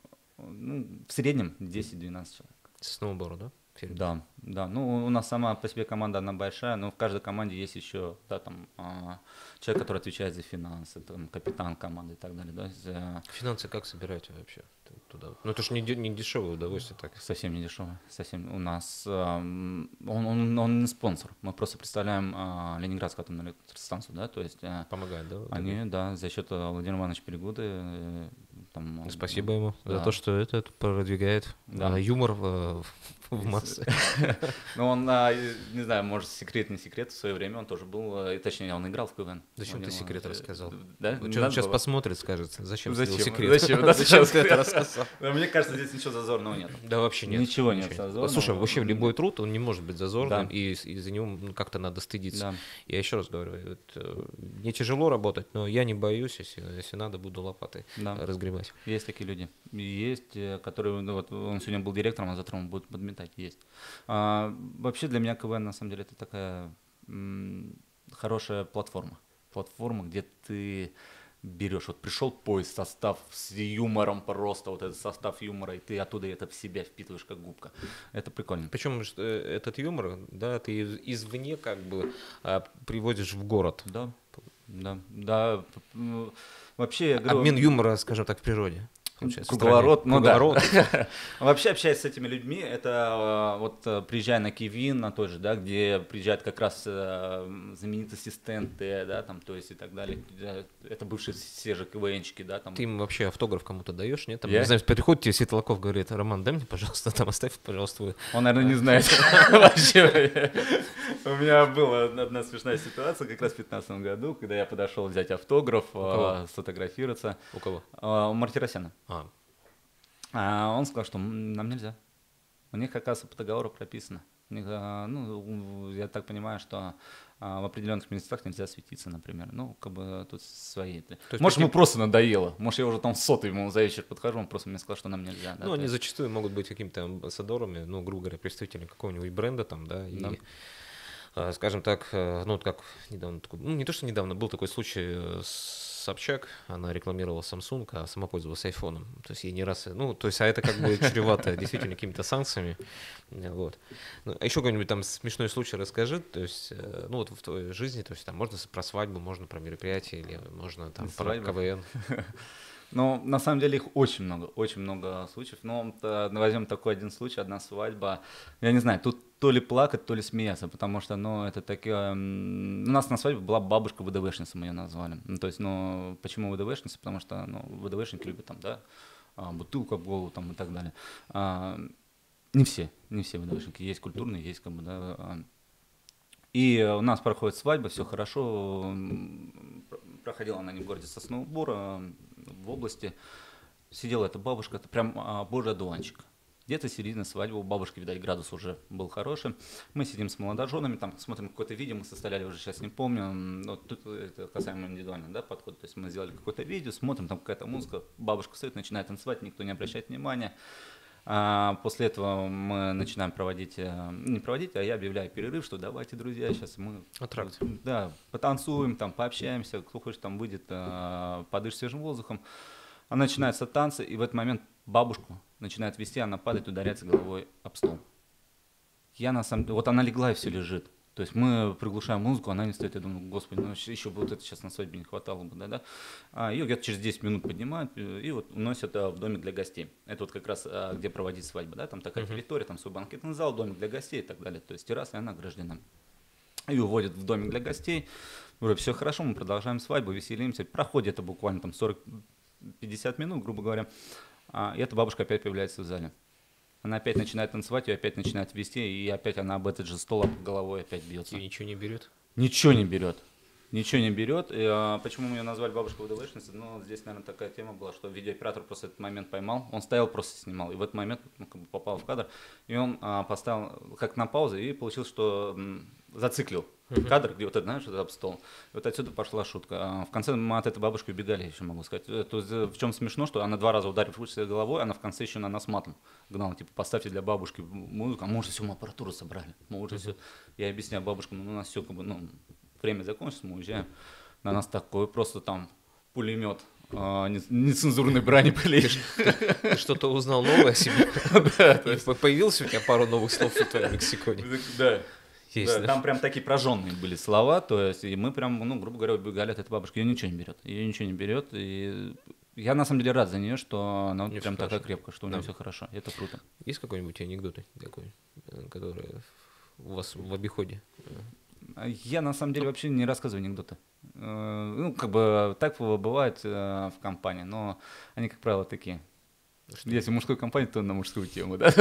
ну, в среднем десять-двенадцать человек. С сноуборда, да? Все ребята? Да, да. Ну, у нас сама по себе команда, она большая, но в каждой команде есть еще, да, там, а, человек, который отвечает за финансы, там, капитан команды и так далее, да. За- Финансы как собираете вообще т- туда? Ну это же не, де- не дешевое удовольствие так. Совсем не дешево, совсем. У нас, ам, он, он, он не спонсор, мы просто представляем а, Ленинградскую атомную электростанцию, да, то есть а, Помогает, да? вот они, да, за счет а, Владимира Ивановича Перегуды, э, там, это? Спасибо ему за да. то, что это продвигает Да. а, юмор в, в Из- массы. Ну, он, а, и- не знаю, может, секрет, не секрет, в свое время он тоже был, э, и, точнее, он играл в КВН. Зачем ты Владимир секрет Иванович, э, рассказал? Да? Вот Не что он надо сейчас было? посмотрит, скажет, зачем слил Зачем? секрет? Зачем? Да, Зачем ты секрет? это рассказал? Да, мне кажется, здесь ничего зазорного нет. Да вообще нет. Ничего нет зазорного. Слушай, вообще любой труд, он не может быть зазорным, Да. и из- из-за него ну, как-то надо стыдиться. Да. Я еще раз говорю, вот, э, мне тяжело работать, но я не боюсь, если, если надо, буду лопатой Да. разгребать. Есть такие люди. И Есть, э, которые, ну, вот он сегодня был директором, а завтра он будет подметать. Есть. А, вообще для меня КВН на самом деле это такая м, хорошая платформа. Платформа, где ты берешь, вот пришел поезд, состав с юмором просто, вот этот состав юмора, и ты оттуда это в себя впитываешь как губка. Это прикольно. Причем что, э, этот юмор, да, ты из- извне как бы а, приводишь в город. Да, да, да. п- м, Вообще, я говорю, Обмен юмора, скажем так, в природе. Получается, в Круговорот, стране. ну да. Круговорот. Вообще, общаясь с этими людьми, это э, вот э, приезжая на Кивин, на тот же, да, где приезжают как раз э, знаменитости с ТНТ, да, там, то есть и так далее. Э, Это бывшие все же КВНчики, да, там. Ты им вообще автограф кому-то даешь, нет? Там, Я? не знаю, приходит тебе Светлаков, говорит: Роман, дай мне, пожалуйста, там оставь, пожалуйста, твой. Он, наверное, не знает вообще. У меня была одна смешная ситуация как раз в пятнадцатом году, когда я подошел взять автограф, кого? э, сфотографироваться. У кого? э, У Мартиросяна. А, А он сказал, что «М, нам нельзя. У них, оказывается, по договору прописано. У них, а, ну, у- я так понимаю, что а, в определенных местах нельзя светиться, например. Ну, как бы тут свои. есть Может, ему каким- просто надоело. Может, я уже там сотый ему за вечер подхожу, он просто мне сказал, что нам нельзя. да, ну, то они есть. зачастую могут быть какими-то амбассадорами, ну, грубо говоря, представителями какого-нибудь бренда там, да, и, Да. а, скажем так, э, ну, вот как недавно, такой- ну, не то, что недавно, был такой случай э, с Собчак, она рекламировала Samsung, а сама пользовалась айфоном, то есть ей не раз, ну, то есть, а это как бы чревато действительно какими-то санкциями, э, вот. Ну, а еще какой-нибудь там смешной случай расскажи, то есть, э, ну, вот в твоей жизни, то есть, там можно с- про свадьбу, можно про мероприятие, или можно там про Свадьба? КВН. Ну, на самом деле их очень много, очень много случаев. Но э, возьмем такой один случай, одна свадьба. Я не знаю, тут то ли плакать, то ли смеяться, потому что, ну, это такие... м, У нас на свадьбе была бабушка ВДВшница, мы ее назвали. Ну, то есть, ну, почему ВДВшница? Потому что, ну, ВДВшники любят там, да, а, бутылку об голову там и так далее. А, не все, не все ВДВшники. Есть культурные, есть как бы, да. а. И у нас проходит свадьба, все хорошо. м, про- Проходила она не в городе Сосновобор, а в области. Сидела эта бабушка, это прям а, божий одуванчик. Где-то середина свадьбы, у бабушки, видать, градус уже был хороший. Мы сидим с молодоженами, там смотрим какое-то видео, мы составляли уже, сейчас не помню. М, Вот тут это касаемо индивидуального, да, подхода. То есть мы сделали какое-то видео, смотрим, там какая-то музыка, бабушка стоит, начинает танцевать, никто не обращает внимания. А после этого мы начинаем проводить, э, не проводить, а я объявляю перерыв, что давайте, друзья, сейчас мы Аттракт. да, потанцуем, там, пообщаемся, кто хочет, там выйдет, э, подышит свежим воздухом. А начинаются танцы, и в этот момент бабушку начинает вести, она падает, ударяется головой об стол. Я на самом деле, вот она легла и все лежит. То есть мы приглушаем музыку, она не стоит. Я думаю, господи, ну еще бы вот это сейчас на свадьбе не хватало бы, да-да. А ее где-то через десять минут поднимают э, и вот уносят а, в домик для гостей. Это вот как раз а, где проводить свадьбу, да, там такая Мгм. территория, там свой банкетный зал, домик для гостей и так далее. То есть терраса, и она ограждена. и уводят в домик для гостей. Говорю, все хорошо, мы продолжаем свадьбу, веселимся. Проходит это буквально там сорок-пятьдесят минут, грубо говоря. А, и эта бабушка опять появляется в зале. Она опять начинает танцевать, ее опять начинает вести, и опять она об этот же стол об головой опять бьется. И ничего не берет? Ничего не берет. Ничего не берет. И, а, почему мы ее назвали бабушка ВДВшница? Ну, здесь, наверное, такая тема была, что видеооператор просто этот момент поймал. Он стоял, просто снимал. И в этот момент ну, как бы попал в кадр. И он а, поставил как на паузу, и получилось, что м, зациклил кадр, где вот это, знаешь, вот об стол. И вот отсюда пошла шутка. А, в конце мы от этой бабушки убегали, еще могу сказать. То есть, в чем смешно, что она два раза ударившись головой, она в конце еще на нас матом гнала. Типа, поставьте для бабушки музыку, а мы уже всю аппаратуру собрали. Мы уже все... Я объясняю бабушкам, ну, у нас все как бы, ну, время закончится, мы уезжаем. На нас такой просто там пулемет а, нецензурной брани полезешь. Ты что-то узнал новое о себе? Да. Появилось у тебя пару новых слов в твоем лексиконе? Да. Там прям такие прожженные были слова, то есть, и мы прям, ну, грубо говоря, убегали от этой бабушки. Ее ничего не берет, ее ничего не берет, и я на самом деле рад за нее, что она прям такая крепкая, что у нее все хорошо, это круто. Есть какой-нибудь анекдот такой, который у вас в обиходе? Я на самом деле вообще не рассказываю анекдоты. Ну, как бы так бывает в компании, но они, как правило, такие. Что? Если в мужской компании, то на мужскую тему, да.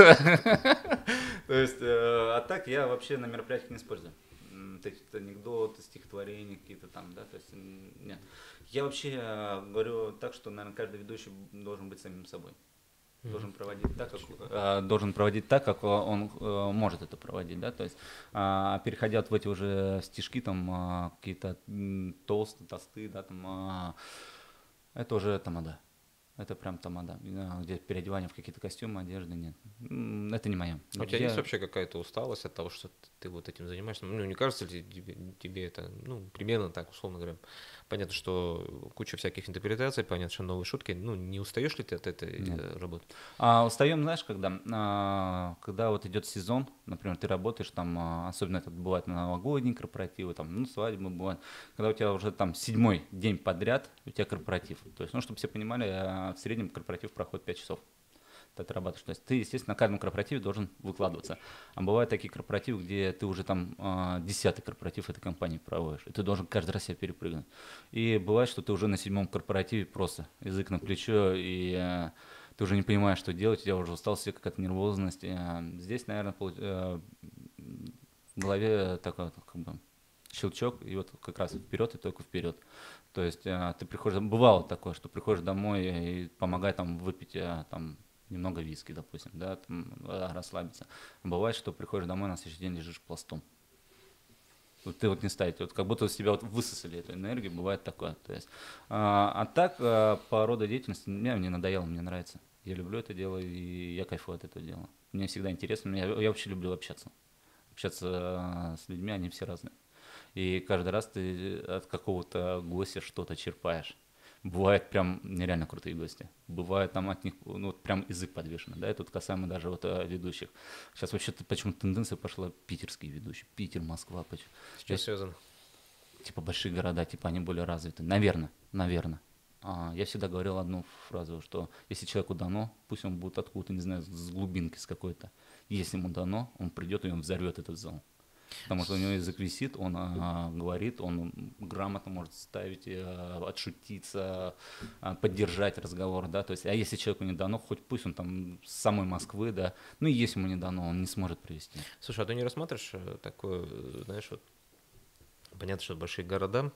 То есть, а так я вообще на мероприятиях не использую. Какие-то анекдоты, стихотворения какие-то там, да, то есть, нет. Я вообще говорю так, что, наверное, каждый ведущий должен быть самим собой. Должен проводить так, как, э, должен проводить так, как он э, может это проводить, да, то есть, э, переходя вот в эти уже стишки, там, э, какие-то толстые, толстые, да, там, э, это уже тамада, это прям тамада, где переодевание в какие-то костюмы, одежды, нет, это не мое. У тебя Я... есть вообще какая-то усталость от того, что ты вот этим занимаешься? Ну, не кажется ли тебе, тебе это, ну, примерно так, условно говоря, понятно, что куча всяких интерпретаций, понятно, что новые шутки, ну, не устаешь ли ты от этой Нет. работы? А, устаем, знаешь, когда? А, когда вот идет сезон, например, ты работаешь, там, а, особенно это бывает на новогодние корпоративы, там, ну, свадьбы бывают, когда у тебя уже там седьмой день подряд, у тебя корпоратив, то есть, ну, чтобы все понимали, в среднем корпоратив проходит пять часов. Ты отрабатываешь. То есть ты, естественно, на каждом корпоративе должен выкладываться. А бывают такие корпоративы, где ты уже там э, десятый корпоратив этой компании проводишь, и ты должен каждый раз себя перепрыгнуть. И бывает, что ты уже на седьмом корпоративе просто язык на плечо, и э, ты уже не понимаешь, что делать, у тебя уже усталость, какая-то нервозность. Э, здесь, наверное, э, в голове такой как бы щелчок, и вот как раз вперед и только вперед. То есть э, ты приходишь, бывало такое, что приходишь домой и помогай там выпить э, там, немного виски, допустим, да, там, расслабиться. Бывает, что приходишь домой, на следующий день лежишь пластом. Вот ты вот не ставите, вот как будто с тебя вот высосали эту энергию, бывает такое. То есть, а, а так, а, по роду деятельности, мне не надоело, мне нравится. Я люблю это дело, и я кайфую от этого дела. Мне всегда интересно, я, я вообще люблю общаться. Общаться а, с людьми, они все разные. И каждый раз ты от какого-то гостя что-то черпаешь. Бывают прям нереально крутые гости. Бывает там от них, ну, вот прям язык подвешенный, да, и тут касаемо даже вот ведущих. Сейчас вообще-то почему-то тенденция пошла питерские ведущие, Питер, Москва. Почему? С чем связано? Типа большие города, типа они более развиты. Наверное, наверное. А, я всегда говорил одну фразу, что если человеку дано, пусть он будет откуда-то, не знаю, с глубинки с какой-то. Если ему дано, он придет и он взорвет этот зал. Потому что у него язык висит, он а, говорит, он грамотно может ставить, а, отшутиться, а, поддержать разговор, да, то есть, а если человеку не дано, хоть пусть он там с самой Москвы, да, ну и если ему не дано, он не сможет привести. Слушай, а ты не рассматриваешь такое, знаешь, вот, понятно, что большие города,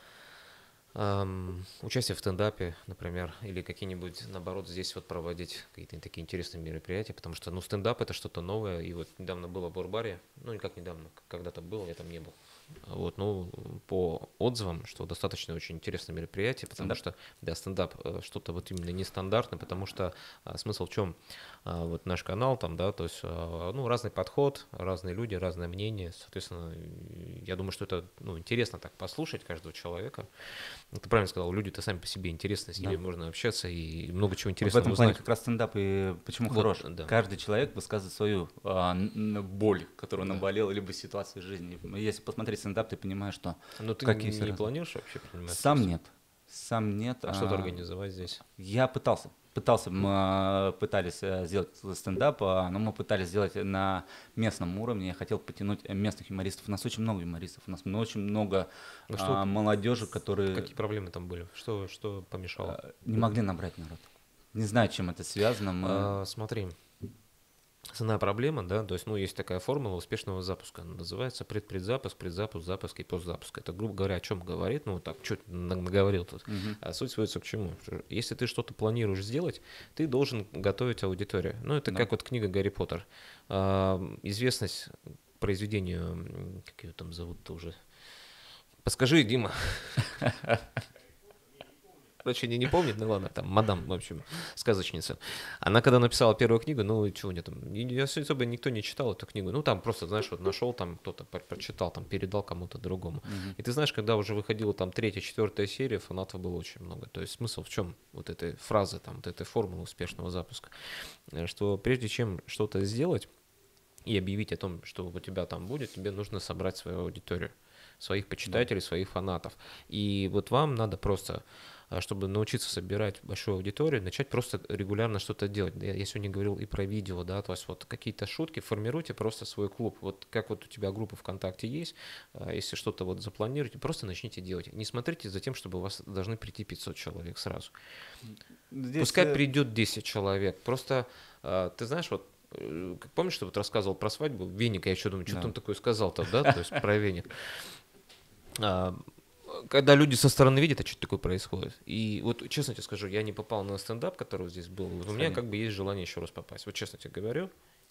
эм, участие в стендапе, например, или какие-нибудь, наоборот, здесь вот проводить какие-то такие интересные мероприятия, потому что, ну, стендап — это что-то новое, и вот недавно было в Бурбаре, ну, не как недавно, когда-то было, я там не был. Вот, ну, по отзывам, что достаточно очень интересное мероприятие, потому стендап. что, да, стендап что-то вот именно нестандартное, потому что а, смысл в чем? А, вот наш канал там, да, то есть, а, ну, разный подход, разные люди, разное мнение, соответственно, я думаю, что это, ну, интересно так послушать каждого человека. Ты правильно сказал, люди-то сами по себе интересны, с ними да. можно общаться и много чего интересного узнать. В этом плане как раз стендап и почему вот, хорош? Да. Каждый человек высказывает свою а, боль, которую да. наболела, либо ситуацию в жизни. Если посмотреть стендап, ты понимаешь, что... Но ты какие не, не планируешь вообще принимать? Сам нет. Сам нет. А, а что-то организовать здесь? Я пытался. пытался, мы пытались сделать стендап, но мы пытались сделать на местном уровне. Я хотел потянуть местных юмористов. У нас очень много юмористов, у нас очень много Ну, что, а, молодежи, которые какие проблемы там были? Что, что помешало? не могли набрать народ. Не знаю, чем это связано. Мы... А, смотри, основная проблема, да, то есть, ну, есть такая формула успешного запуска, она называется предпредзапуск, предзапуск, запуск и постзапуск. Это, грубо говоря, о чем говорит, ну, так, чуть наговорил тут. Мгм. А суть сводится к чему? Что если ты что-то планируешь сделать, ты должен готовить аудиторию. Ну, это Да. как вот книга «Гарри Поттер». А, известность произведению, м, как ее там зовут-то уже? Подскажи, Дима. Короче, не, не помнит, ну ладно, там, мадам, в общем, сказочница. Она когда написала первую книгу, ну, чего нет, там, я особо никто не читал эту книгу, ну, там просто, знаешь, вот нашел, там, кто-то про- прочитал, там, передал кому-то другому. Мгм. И ты знаешь, когда уже выходила там третья, четвертая серия, фанатов было очень много. То есть смысл в чем вот этой фразы, там, вот этой формулы успешного запуска? Э, Что прежде чем что-то сделать и объявить о том, что у тебя там будет, тебе нужно собрать свою аудиторию, своих почитателей, своих фанатов. И вот вам надо просто, а, чтобы научиться собирать большую аудиторию, начать просто регулярно что-то делать. Я, я сегодня говорил и про видео, да, то есть вот какие-то шутки, формируйте просто свой клуб. Вот как вот у тебя группа ВКонтакте есть, а, если что-то вот запланируете, просто начните делать. Не смотрите за тем, чтобы у вас должны прийти пятьсот человек сразу. Здесь, Пускай э, придет десять человек. Просто, а, ты знаешь, вот э, как помнишь, что вот рассказывал про свадьбу веника, я еще думаю, что Да. он такое сказал-то, да, то есть про веник. А, Когда люди со стороны видят, а что такое происходит. И вот честно тебе скажу, я не попал на стендап, который здесь был. Вот у меня Сами. как бы есть желание еще раз попасть. Вот честно тебе говорю.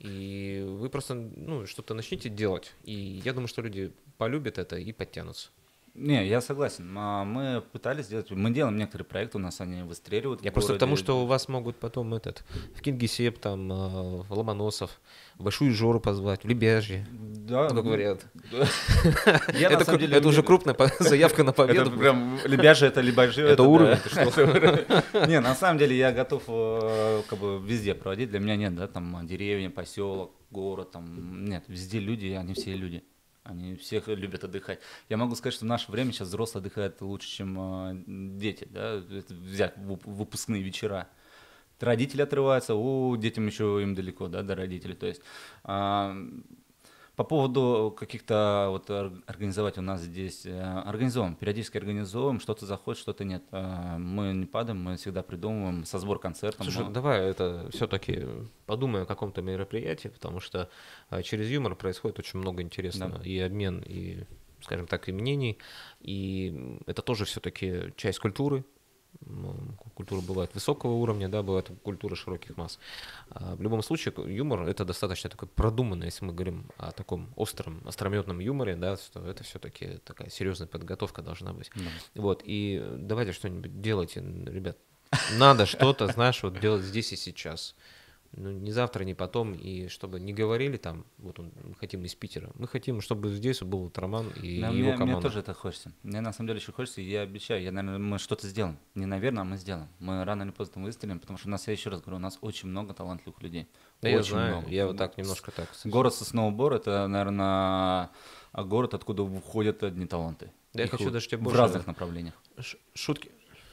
И вы просто, ну, что-то начните делать. И я думаю, что люди полюбят это и подтянутся. Не, я согласен. А, Мы пытались сделать, мы делаем некоторые проекты, у нас они выстреливают. в Я просто к тому, городе. что у вас могут потом этот в Кингисепп, там, э, в Ломоносов, в Большую Жору позвать, в Лебяжье. Да, Ну, как ну, вариант. да. Я, на Это, самом кру- деле, это уже мне- крупная по- заявка на Это победу. будет. прям Лебяжье, это Лебяжье. Это уровень, да. Это уровень. Не, на самом деле я готов э, как бы везде проводить. Для меня нет, да, там деревня, поселок, город, там нет, везде люди, они все люди. Они всех любят отдыхать. Я могу сказать, что в наше время сейчас взрослые отдыхают лучше, чем э, дети, да, это взять вып- выпускные вечера. Родители отрываются, о, детям еще им далеко, да, до родителей. То есть а, по поводу каких-то вот ор- организовать у нас здесь, э, организуем, периодически организуем, что-то заходит, что-то нет. А, Мы не падаем, мы всегда придумываем со сбор концертом. Слушай, мы- давай это все-таки подумай о каком-то мероприятии, потому что а, через юмор происходит очень много интересного. Да. И обмен, и, скажем так, и мнений. И это тоже все-таки часть культуры. М, Культура бывает высокого уровня, да, бывает культура широких масс. А В любом случае, к- юмор это достаточно такой продуманный, если мы говорим о таком остром, острометном юморе, да, что это все-таки такая серьезная подготовка должна быть. Да. Вот, и давайте что-нибудь делайте, н- ребят. Надо что-то, знаешь, вот делать здесь и сейчас. Ну, не завтра, не потом, и чтобы не говорили там, вот он, мы хотим из Питера, мы хотим, чтобы здесь был вот Роман и Да, его мне, мне команда. тоже это хочется. Мне на самом деле еще хочется, и я обещаю, я, наверное, мы что-то сделаем. Не наверное, а мы сделаем. Мы рано или поздно выстрелим, потому что у нас, я еще раз говорю, у нас очень много талантливых людей. Да я Очень знаю, много. я вот так немножко так. Город Сосновобор — это, наверное, город, откуда выходят одни таланты. Да я Их хочу вот даже тебе в больше- разных направлениях. Ш- Шутки.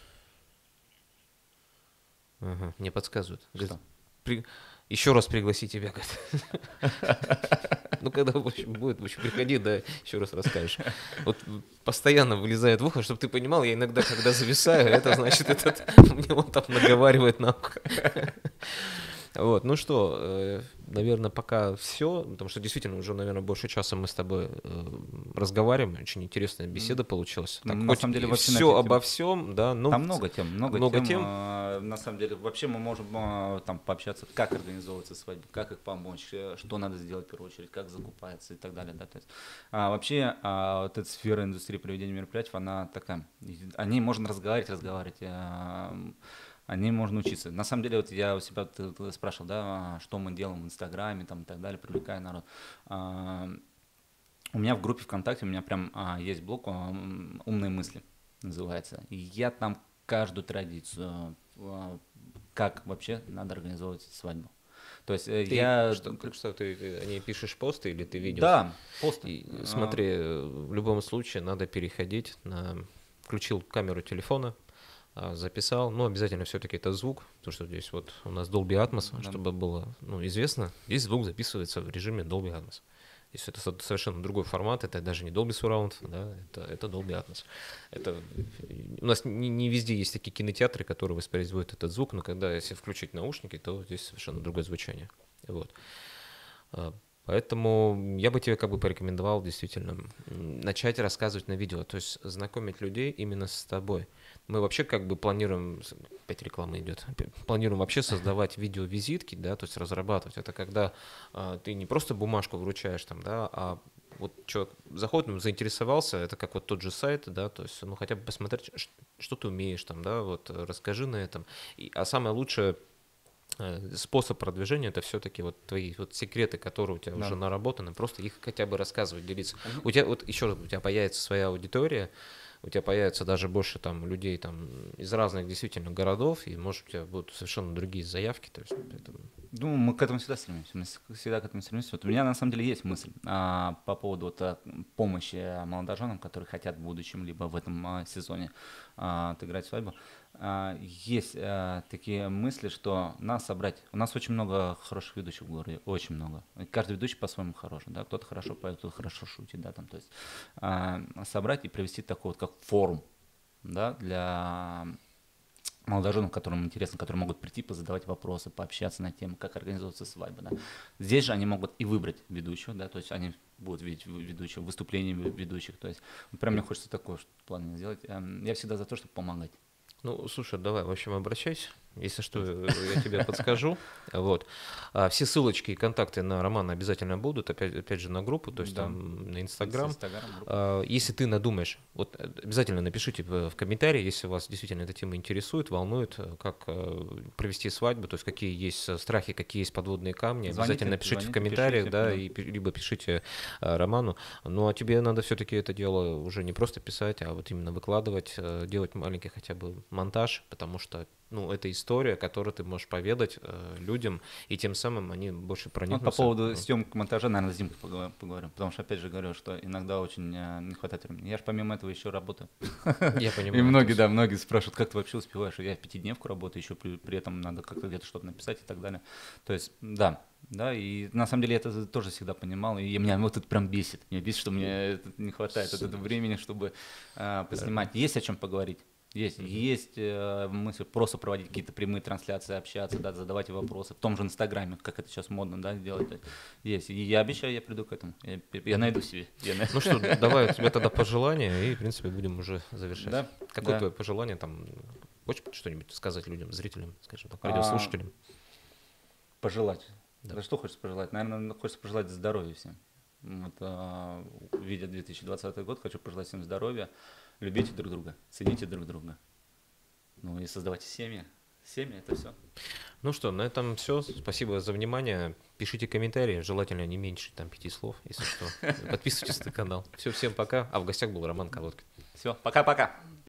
Ага, мне подсказывают. Говорит, Что? при- Еще раз пригласи тебя, говорит. Ну, когда в общем, будет, в общем, приходи, да, еще раз расскажешь. Вот постоянно вылезает в ухо, чтобы ты понимал, я иногда, когда зависаю, это значит, этот, мне он там наговаривает на ухо. Вот, ну что, наверное, пока все, потому что действительно уже, наверное, больше часа мы с тобой э, разговариваем, очень интересная беседа получилась. Так, На самом деле, вообще на все эти обо темы- всем, да, ну, Там много тем, много, много тем. тем. а, На самом деле, вообще мы можем а, там пообщаться, как организовывается свадьба, как их помочь, э, что надо сделать в первую очередь, как закупается и так далее. Да? То есть, а, вообще, а, вот эта сфера индустрии проведения мероприятий, она такая. И о ней можно разговаривать, разговаривать. а, О ней можно учиться. На самом деле, вот я у себя ты- ты спрашивал, да, а, что мы делаем в Инстаграме там, и так далее, привлекая народ. А, У меня в группе ВКонтакте, у меня прям а, есть блог а, м, «Умные мысли» называется. И я там каждую традицию, а, как вообще надо организовывать свадьбу. То есть э, ты, я... что, ты, что, ты э, о ней пишешь посты или ты видео? Да, пост. И, смотри, э, в любом случае надо переходить на... Включил камеру телефона, а, записал. Но обязательно все-таки это звук, потому что здесь вот у нас Dolby Atmos, Да. чтобы было, ну, известно, здесь звук записывается в режиме Dolby Atmos. То есть это со- совершенно другой формат, это даже не Dolby Surround, да, это, это Dolby Atmos. Это, у нас не, не везде есть такие кинотеатры, которые воспроизводят этот звук, но когда если включить наушники, то здесь совершенно другое звучание. Вот. А, Поэтому я бы тебе как бы порекомендовал действительно м, начать рассказывать на видео, то есть знакомить людей именно с тобой. Мы вообще как бы планируем, с- опять реклама идет, опять планируем вообще создавать видеовизитки, да, то есть разрабатывать. Это когда а, ты не просто бумажку вручаешь там, да, а вот человек заходит, ну, заинтересовался, это как вот тот же сайт, да, то есть, ну, хотя бы посмотреть, ш- что ты умеешь там, да, вот э, расскажи на этом. И, а самое лучшее э, способ продвижения это все-таки вот твои вот секреты, которые у тебя Да. уже наработаны, просто их хотя бы рассказывать, делиться. У тебя вот еще раз, у тебя появится своя аудитория, у тебя появится даже больше там людей там из разных действительно городов, и может у тебя будут совершенно другие заявки, то есть это, Ну, мы к этому всегда стремимся. Мы с- всегда к этому стремимся. Вот у меня на самом деле есть мысль а, по поводу вот, а, помощи а, молодоженам, которые хотят в будущем либо в этом а, сезоне а, отыграть свадьбу. А, есть а, такие мысли, что нас собрать. У нас очень много хороших ведущих в городе, очень много. И каждый ведущий по-своему хорош, да. Кто-то хорошо поет, кто-то хорошо шутит, да, там. То есть а, собрать и провести такой вот как форум, да, для молодоженов, которым интересно, которые могут прийти, позадавать вопросы, пообщаться на тему, как организовывается свадьба. Да. Здесь же они могут и выбрать ведущего, да, то есть они будут видеть ведущего, выступления ведущих. То есть вот прям мне хочется такое план сделать. Эм, Я всегда за то, чтобы помогать. ну, слушай, давай, в общем, обращайся. Если что, я тебе подскажу. Вот. А все ссылочки и контакты на Романа обязательно будут, опять, опять же, на группу, то есть Да. там на Инстаграм. Инстаграм, группа. А, Если ты надумаешь, вот э, обязательно напишите в в комментарии, если вас действительно эта тема интересует, волнует, э, как э, провести свадьбу, то есть какие есть э, страхи, какие есть подводные камни, Звоните, обязательно напишите в звоните, комментариях, пишите, да, да. и пи- либо пишите э, Роману. Ну, а тебе надо все-таки это дело уже не просто писать, а вот именно выкладывать, э, делать маленький хотя бы монтаж, потому что, ну, это история, которую ты можешь поведать э, людям, и тем самым они больше Вот проникнутся. по поводу ну. съемок монтажа, наверное, с Димкой поговор- поговорим, потому что, опять же, говорю, что иногда очень э, не хватает времени. Я же помимо этого еще работаю. Я понимаю. И то многие, есть- да, многие спрашивают, как ты вообще успеваешь? Я в пятидневку работаю, еще при, при этом надо как-то где-то что-то написать и так далее. То есть, да, да, и на самом деле я это тоже всегда понимал, и меня вот это прям бесит. Меня бесит, что мне это не хватает от этого времени, чтобы э, поснимать. Есть о чем поговорить. Есть, есть э, мысль просто проводить какие-то прямые трансляции, общаться, да, задавать вопросы в том же Инстаграме, как это сейчас модно, да, делать. Есть. И я обещаю, я приду к этому. Я, я найду себе. Я най- Ну что, давай тебе тогда пожелания, и, в принципе, будем уже завершать. Да, Какое да. твое пожелание там? Хочешь что-нибудь сказать людям, зрителям, скажем так, А, радиослушателям? Пожелать. Да. Да. Что хочется пожелать? Наверное, хочется пожелать здоровья всем. Вот, а, видя две тысячи двадцатый год, хочу пожелать всем здоровья. Любите друг друга, цените друг друга. Ну и создавайте семьи. Семьи — это все. Ну что, на этом все. Спасибо за внимание. Пишите комментарии, желательно не меньше там пяти слов, если что. Подписывайтесь на канал. Все, всем пока. А в гостях был Роман Колодкин. Все, пока-пока.